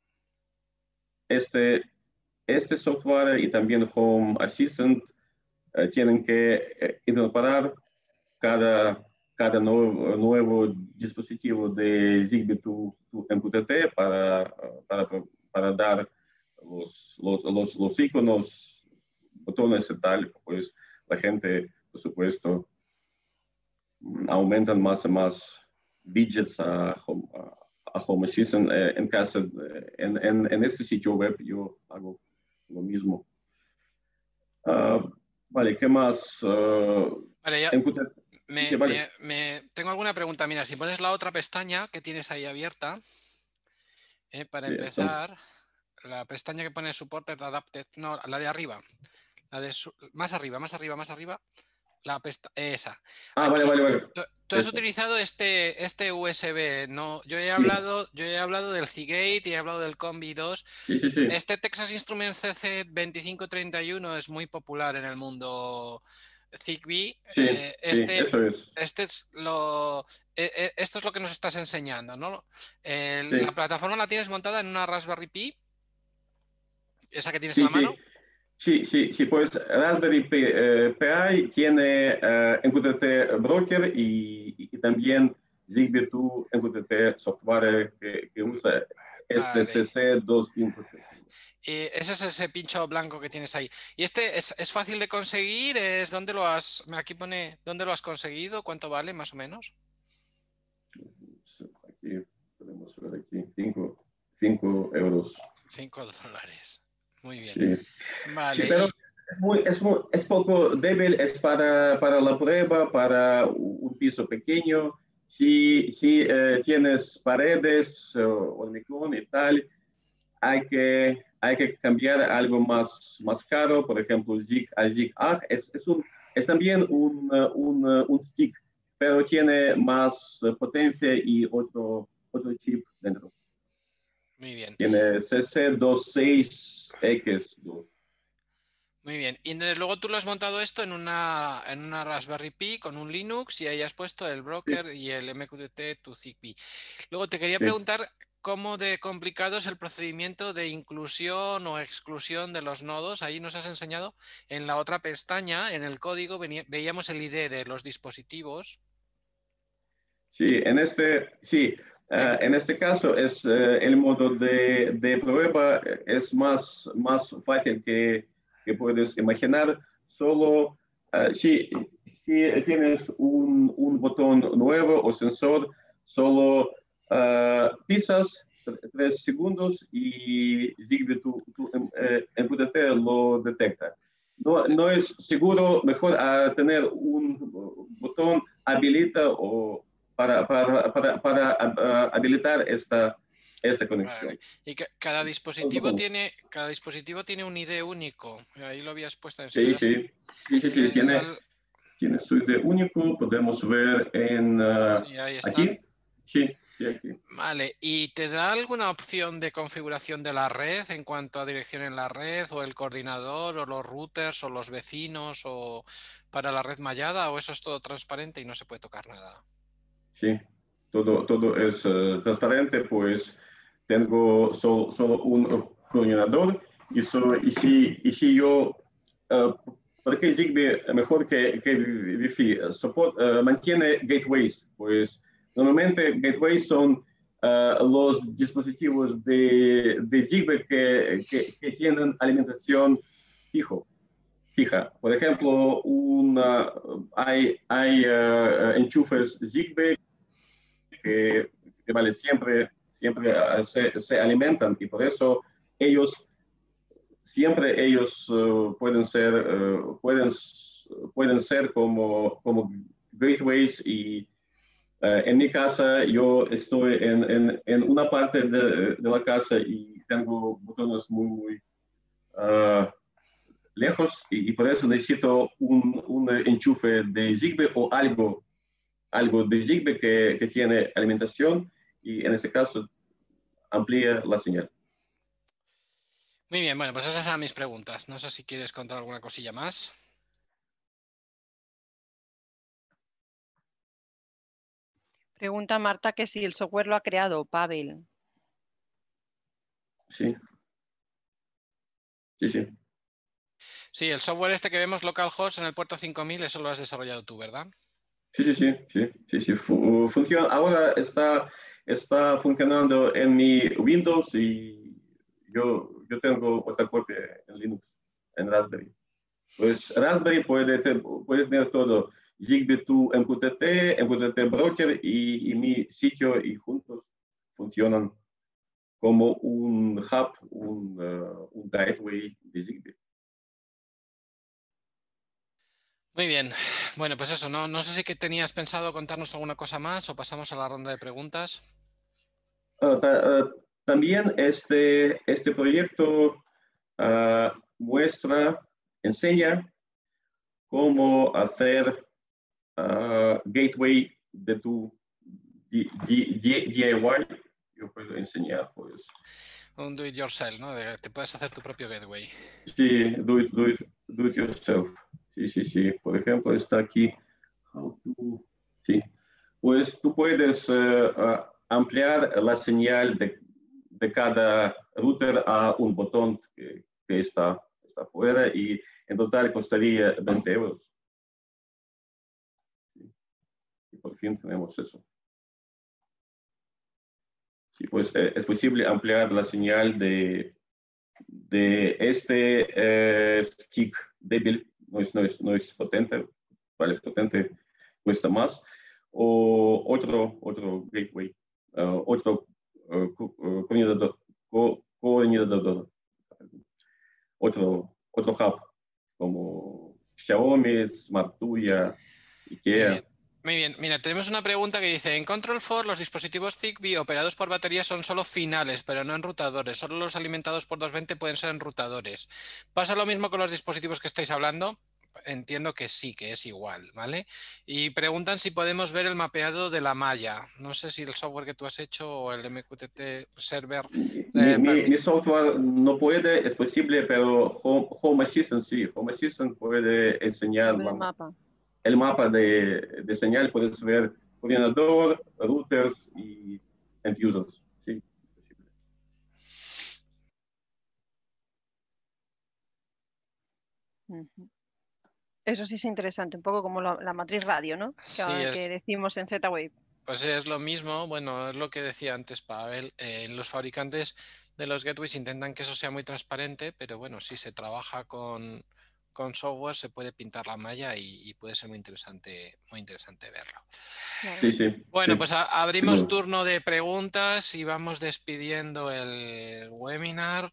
este, este software y también Home Assistant uh, tienen que uh, incorporar cada, cada nuevo, nuevo dispositivo de Zigbee to, to M Q T T para, para, para dar los, los, los, los iconos, botones y tal, pues la gente, por supuesto, aumentan más y más widgets a Home, a Home Assistant. Eh, en, casa, en, en, en este sitio web yo hago lo mismo. Uh, vale, ¿qué más? Uh, vale, ya. en... Me, sí, vale. me, me, tengo alguna pregunta. Mira, si pones la otra pestaña que tienes ahí abierta, eh, para sí, empezar, eso. La pestaña que pone Supported Adapted, no, la de arriba, la de su, más arriba, más arriba, más arriba, la pesta, esa. Ah, Aquí, vale, vale, vale. Tú, tú has utilizado este, este U S B, no, yo he hablado, sí. yo he hablado del Seagate y he hablado del Combi dos. Sí, sí, sí. Este Texas Instruments C C veinticinco treinta y uno es muy popular en el mundo Zigbee. Sí, eh, este, sí, eso es. Este es lo, eh, esto es lo que nos estás enseñando, ¿no? Eh, sí. La plataforma la tienes montada en una Raspberry Pi, esa que tienes sí, en la mano. Sí. Sí, sí, sí, pues Raspberry Pi, eh, Pi tiene eh, M Q T T Broker y, y también Zigbee to M Q T T software que, que usa este C C doscientos cincuenta y tres. Y ese es ese pincho blanco que tienes ahí. ¿Y este es, es fácil de conseguir? ¿Es dónde lo has, aquí pone, dónde lo has conseguido? ¿Cuánto vale más o menos? Aquí podemos ver aquí, cinco euros. cinco dólares. Muy bien. Sí, vale. Sí, pero es, muy, es, muy, es poco débil, es para, para la prueba, para un piso pequeño. Si, si eh, tienes paredes o uh, hormigón y tal, hay que, hay que cambiar algo más, más caro, por ejemplo, Zig a Zig-Zag. Es, es un es también un, un, un stick, pero tiene más potencia y otro, otro chip dentro. Muy bien. Tiene C C veintiséis X dos. Muy bien. Y entonces luego tú lo has montado esto en una, en una Raspberry Pi con un Linux y ahí has puesto el broker Sí. y el M Q T T to Zigbee. Luego te quería Sí. preguntar cómo de complicado es el procedimiento de inclusión o exclusión de los nodos. Ahí nos has enseñado en la otra pestaña, en el código, venía, veíamos el I D de los dispositivos. Sí, en este, sí, uh, en este caso es uh, el modo de, de prueba es más, más fácil que, que puedes imaginar. Solo uh, si, si tienes un, un botón nuevo o sensor, solo uh, pisas tres segundos y Zigbee tu, tu eh, M Q T T lo detecta. No, no es seguro, mejor uh, tener un botón habilita o para, para, para, para uh, habilitar esta, esta conexión. Vale. Y que cada dispositivo tiene, cada dispositivo tiene un I D único. Ahí lo habías puesto en Sí, sí, sí, sí, sí. Tiene, al... tiene su I D único, podemos ver en uh, sí, ahí está. aquí. Sí, sí, aquí. Vale, ¿y te da alguna opción de configuración de la red en cuanto a dirección en la red o el coordinador o los routers o los vecinos o para la red mallada o eso es todo transparente y no se puede tocar nada? Sí, todo, todo es uh, transparente, pues tengo solo, solo un coordinador y, so, y, si, y si yo, uh, porque Zigbee mejor que, que Wi-Fi support, uh, mantiene gateways, pues normalmente gateways son uh, los dispositivos de, de Zigbee que, que, que tienen alimentación fijo. Fija. Por ejemplo, una, hay, hay uh, enchufes Zigbee que, que vale, siempre, siempre uh, se, se alimentan y por eso ellos, siempre ellos uh, pueden ser, uh, pueden, pueden ser como, como gateways y uh, en mi casa yo estoy en, en, en una parte de, de, la casa y tengo botones muy, muy uh, lejos y, y por eso necesito un, un enchufe de Zigbee o algo algo de Zigbee que, que tiene alimentación y en este caso amplía la señal. Muy bien, bueno, pues esas eran mis preguntas. No sé si quieres contar alguna cosilla más. Pregunta Marta que si el software lo ha creado Pavel. Sí. Sí, sí. Sí, el software este que vemos localhost en el puerto cinco mil, eso lo has desarrollado tú, ¿verdad? Sí, sí, sí, sí, sí, sí. Funciona, ahora está, está funcionando en mi Windows y yo, yo tengo otra copia en Linux, en Raspberry. Pues Raspberry puede, puede tener todo, Zigbee to M Q T T, M Q T T Broker y, y mi sitio y juntos funcionan como un hub, un, uh, un gateway de Zigbee. Muy bien, bueno, pues eso, no, no sé si que tenías pensado contarnos alguna cosa más o pasamos a la ronda de preguntas. Uh, ta, uh, también este, este proyecto uh, muestra, enseña cómo hacer uh, gateway de tu D I Y. Yo puedo enseñar, pues. Un do it yourself, ¿no? De, te puedes hacer tu propio gateway. Sí, do it, do it, do it yourself. Sí, sí, sí. Por ejemplo, está aquí. How to... Sí. Pues tú puedes uh, uh, ampliar la señal de, de cada router a un botón que, que está, está fuera y en total costaría veinte euros. Sí. Y por fin tenemos eso. Sí, pues eh, es posible ampliar la señal de, de este eh, stick débil, no es, no, es, no es potente, vale, potente cuesta más, o otro, otro gateway, uh, otro uh, coordinador, co coordinador, otro, otro hub, como Xiaomi, Smarttuya, Muy IKEA. bien. Muy bien, mira, tenemos una pregunta que dice, en Control cuatro los dispositivos Zigbee operados por baterías son solo finales, pero no enrutadores. Solo los alimentados por doscientos veinte pueden ser enrutadores. ¿Pasa lo mismo con los dispositivos que estáis hablando? entiendo que sí, que es igual, ¿vale? Y preguntan si podemos ver el mapeado de la malla. No sé si el software que tú has hecho o el M Q T T Server Mi, eh, mi, permite. mi software no puede, es posible, pero Home, Home Assistant sí. Home Assistant puede enseñar El la, mapa. el mapa de, de señal, puedes ver coordinador, routers y end users. Sí, es posible. Ujú. Eso sí es interesante, un poco como la, la matriz radio, ¿no? Sí, Que, que es, decimos en Z-Wave. pues es lo mismo. Bueno, es lo que decía antes Pavel. Eh, los fabricantes de los gateways intentan que eso sea muy transparente, pero bueno, si se trabaja con, con software se puede pintar la malla y, y puede ser muy interesante, muy interesante verlo. Claro. Sí, sí, Bueno, sí, pues a- abrimos seguro. turno de preguntas y vamos despidiendo el webinar.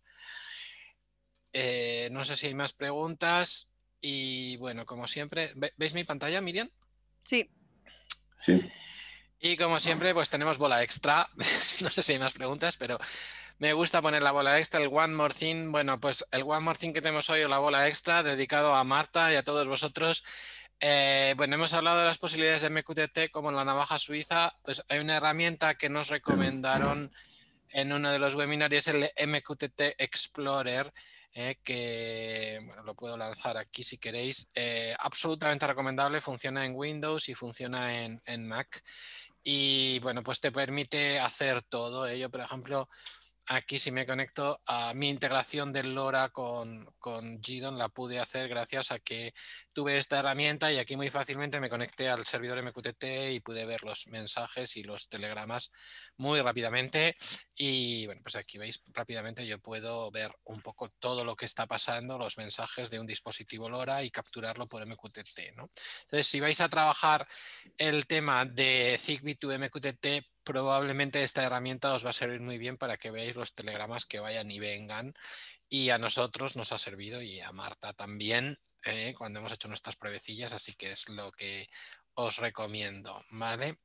Eh, no sé si hay más preguntas y bueno, como siempre, ¿ve- ¿veis mi pantalla, Miriam? Sí, Sí. Y como siempre, pues tenemos bola extra. No sé si hay más preguntas, pero me gusta poner la bola extra, el One More Thing. Bueno, pues el One More Thing que tenemos hoy, o la bola extra, dedicado a Marta y a todos vosotros. Eh, bueno, hemos hablado de las posibilidades de M Q T T como en la navaja suiza. Pues hay una herramienta que nos recomendaron en uno de los webinarios, el M Q T T Explorer, eh, que bueno, lo puedo lanzar aquí si queréis. Eh, absolutamente recomendable, funciona en Windows y funciona en, en Mac. Y bueno, pues te permite hacer todo ello. Por ejemplo, aquí si me conecto a mi integración del LoRa con, con G D O N, la pude hacer gracias a que tuve esta herramienta y aquí muy fácilmente me conecté al servidor M Q T T y pude ver los mensajes y los telegramas muy rápidamente. Y bueno, pues aquí veis rápidamente yo puedo ver un poco todo lo que está pasando, los mensajes de un dispositivo LoRa y capturarlo por M Q T T, ¿no? Entonces, si vais a trabajar el tema de Zigbee to M Q T T, probablemente esta herramienta os va a servir muy bien para que veáis los telegramas que vayan y vengan, y a nosotros nos ha servido y a Marta también eh, cuando hemos hecho nuestras pruebecillas, así que es lo que os recomiendo, ¿vale?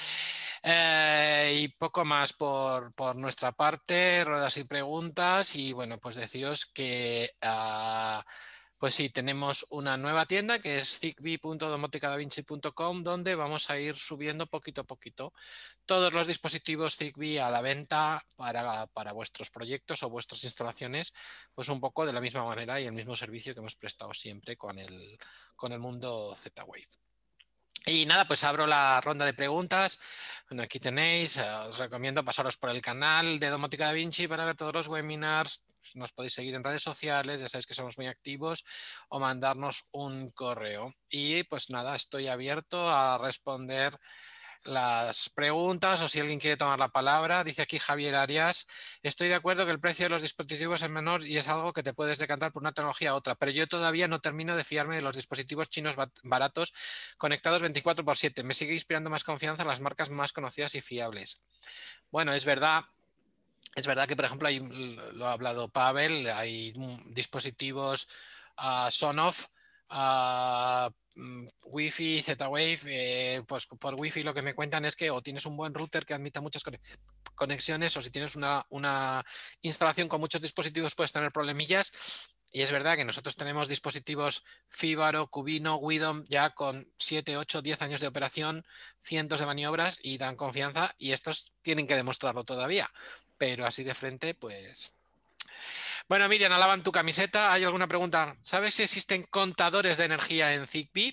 Eh, y poco más por, por nuestra parte, ruedas y preguntas, y bueno, pues deciros que uh, pues sí, tenemos una nueva tienda que es zigbee punto domotica da vinci punto com, donde vamos a ir subiendo poquito a poquito todos los dispositivos Zigbee a la venta para, para vuestros proyectos o vuestras instalaciones, pues un poco de la misma manera y el mismo servicio que hemos prestado siempre con el, con el mundo Z-Wave. Y nada, pues abro la ronda de preguntas. Bueno, aquí tenéis, os recomiendo pasaros por el canal de Domótica Da Vinci para ver todos los webinars. Nos podéis seguir en redes sociales, ya sabéis que somos muy activos, o mandarnos un correo. Y pues nada, estoy abierto a responder las preguntas o si alguien quiere tomar la palabra. Dice aquí Javier Arias: estoy de acuerdo que el precio de los dispositivos es menor y es algo que te puedes decantar por una tecnología a otra, pero yo todavía no termino de fiarme de los dispositivos chinos baratos conectados veinticuatro por siete. Me sigue inspirando más confianza en las marcas más conocidas y fiables. Bueno, es verdad. Es verdad que, por ejemplo, hay, lo ha hablado Pavel, hay dispositivos uh, Sonoff, uh, Wi-Fi, Z-Wave, eh, pues por Wi-Fi lo que me cuentan es que o tienes un buen router que admita muchas conexiones, o si tienes una, una instalación con muchos dispositivos puedes tener problemillas. Y es verdad que nosotros tenemos dispositivos Fibaro, Cubino, Widom ya con siete, ocho, diez años de operación, cientos de maniobras y dan confianza, y estos tienen que demostrarlo todavía. Pero así de frente, pues... Bueno, Miriam, alaban tu camiseta. ¿Hay alguna pregunta? ¿Sabes si existen contadores de energía en Zigbee?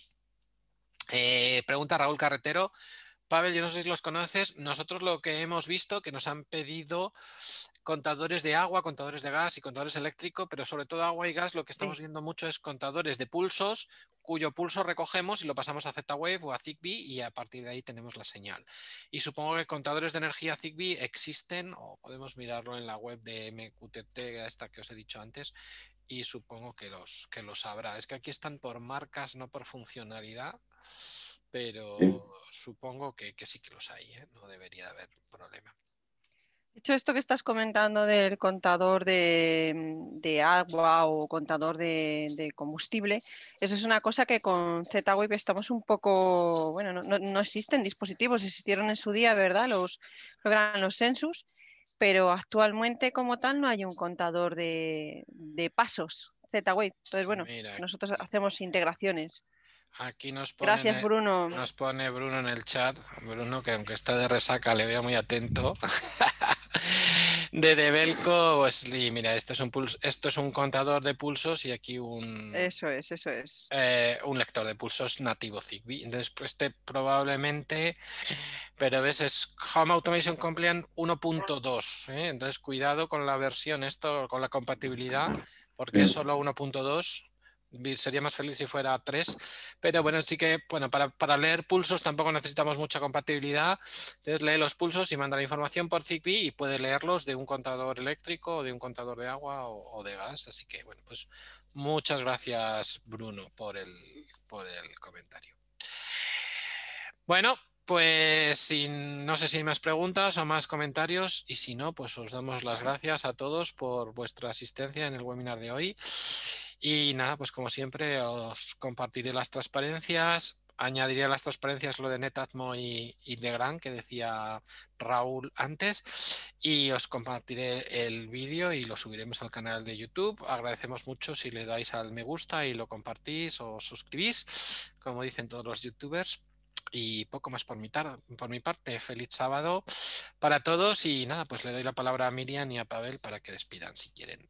Eh, pregunta Raúl Carretero. Pavel, yo no sé si los conoces. Nosotros lo que hemos visto, que nos han pedido contadores de agua, contadores de gas y contadores eléctricos, pero sobre todo agua y gas, lo que estamos sí. viendo mucho es contadores de pulsos, cuyo pulso recogemos y lo pasamos a Z-Wave o a Zigbee, y a partir de ahí tenemos la señal. Y supongo que contadores de energía Zigbee existen, o podemos mirarlo en la web de M Q T T, esta que os he dicho antes, y supongo que los, que los habrá. Es que aquí están por marcas, no por funcionalidad, pero Sí. supongo que, que sí que los hay, ¿eh? No debería de haber problema. De hecho, esto que estás comentando del contador de, de agua o contador de, de combustible, eso es una cosa que con Z-Wave estamos un poco, bueno, no, no, no existen dispositivos, existieron en su día, ¿verdad? Los, creo que eran los Sensus, pero actualmente como tal no hay un contador de, de pasos Z-Wave. Entonces, bueno, Mira, nosotros aquí, hacemos integraciones. aquí nos pone, Gracias, Bruno. nos pone Bruno en el chat. Bruno, que aunque está de resaca, le veo muy atento. De Debelco, pues y mira, esto es un pulso, esto es un contador de pulsos y aquí un, Eso es, eso es. eh, un lector de pulsos nativo Zigbee. Entonces, pues, este probablemente, pero ves, es Home Automation Compliant uno punto dos, ¿eh? Entonces, cuidado con la versión, esto, con la compatibilidad, porque es Sí. solo uno punto dos. Sería más feliz si fuera tres, pero bueno, sí que bueno, para, para leer pulsos tampoco necesitamos mucha compatibilidad. Entonces lee los pulsos y manda la información por Zigbee y puede leerlos de un contador eléctrico o de un contador de agua o, o de gas. Así que bueno, pues muchas gracias, Bruno, por el, por el comentario. Bueno, pues sin, no sé si hay más preguntas o más comentarios, y si no, pues os damos las gracias a todos por vuestra asistencia en el webinar de hoy. Y nada, pues como siempre os compartiré las transparencias. Añadiré a las transparencias lo de Netatmo y, y Legrand que decía Raúl antes, y os compartiré el vídeo y lo subiremos al canal de YouTube. Agradecemos mucho si le dais al me gusta y lo compartís o suscribís, como dicen todos los youtubers. Y poco más por mi, por mi parte. Feliz sábado para todos y nada, pues le doy la palabra a Miriam y a Pavel para que despidan si quieren.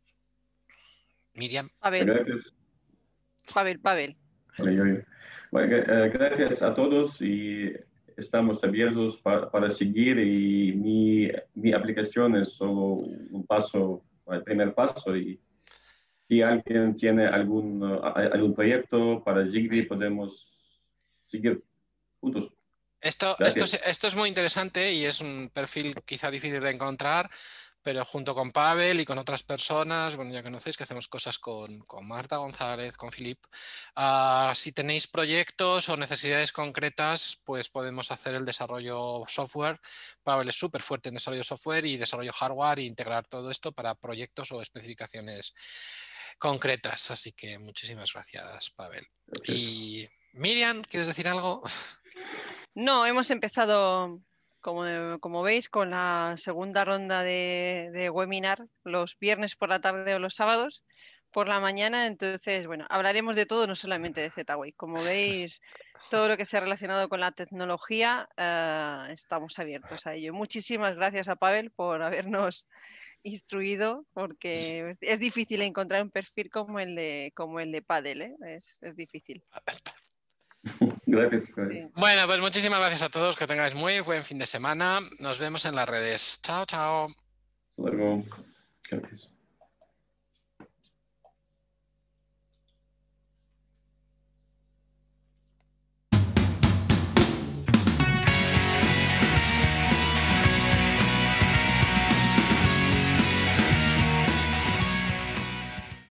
Miriam. Pavel, Gracias. Pavel, Pavel. Bueno, eh, gracias a todos y estamos abiertos para, para seguir, y mi, mi aplicación es solo un paso, el primer paso, y si alguien tiene algún, uh, algún proyecto para Zigbee, podemos seguir juntos. Esto, esto, es, esto es muy interesante y es un perfil quizá difícil de encontrar, pero junto con Pavel y con otras personas, bueno, ya conocéis que hacemos cosas con, con Marta González, con Filip. Uh, si tenéis proyectos o necesidades concretas, pues podemos hacer el desarrollo software. Pavel es súper fuerte en desarrollo software y desarrollo hardware e integrar todo esto para proyectos o especificaciones concretas. Así que muchísimas gracias, Pavel. Gracias. Y Miriam, ¿quieres decir algo? No, hemos empezado, como, como veis, con la segunda ronda de, de webinar los viernes por la tarde o los sábados por la mañana. Entonces, bueno, hablaremos de todo, no solamente de Z-Wave. Como veis, todo lo que sea relacionado con la tecnología, uh, estamos abiertos a ello. Muchísimas gracias a Pavel por habernos instruido, porque es difícil encontrar un perfil como el de, como el de Padel, ¿eh? es, es difícil. Gracias, gracias. Bueno, pues muchísimas gracias a todos, que tengáis muy buen fin de semana. Nos vemos en las redes. Chao, chao. Hasta luego. Gracias.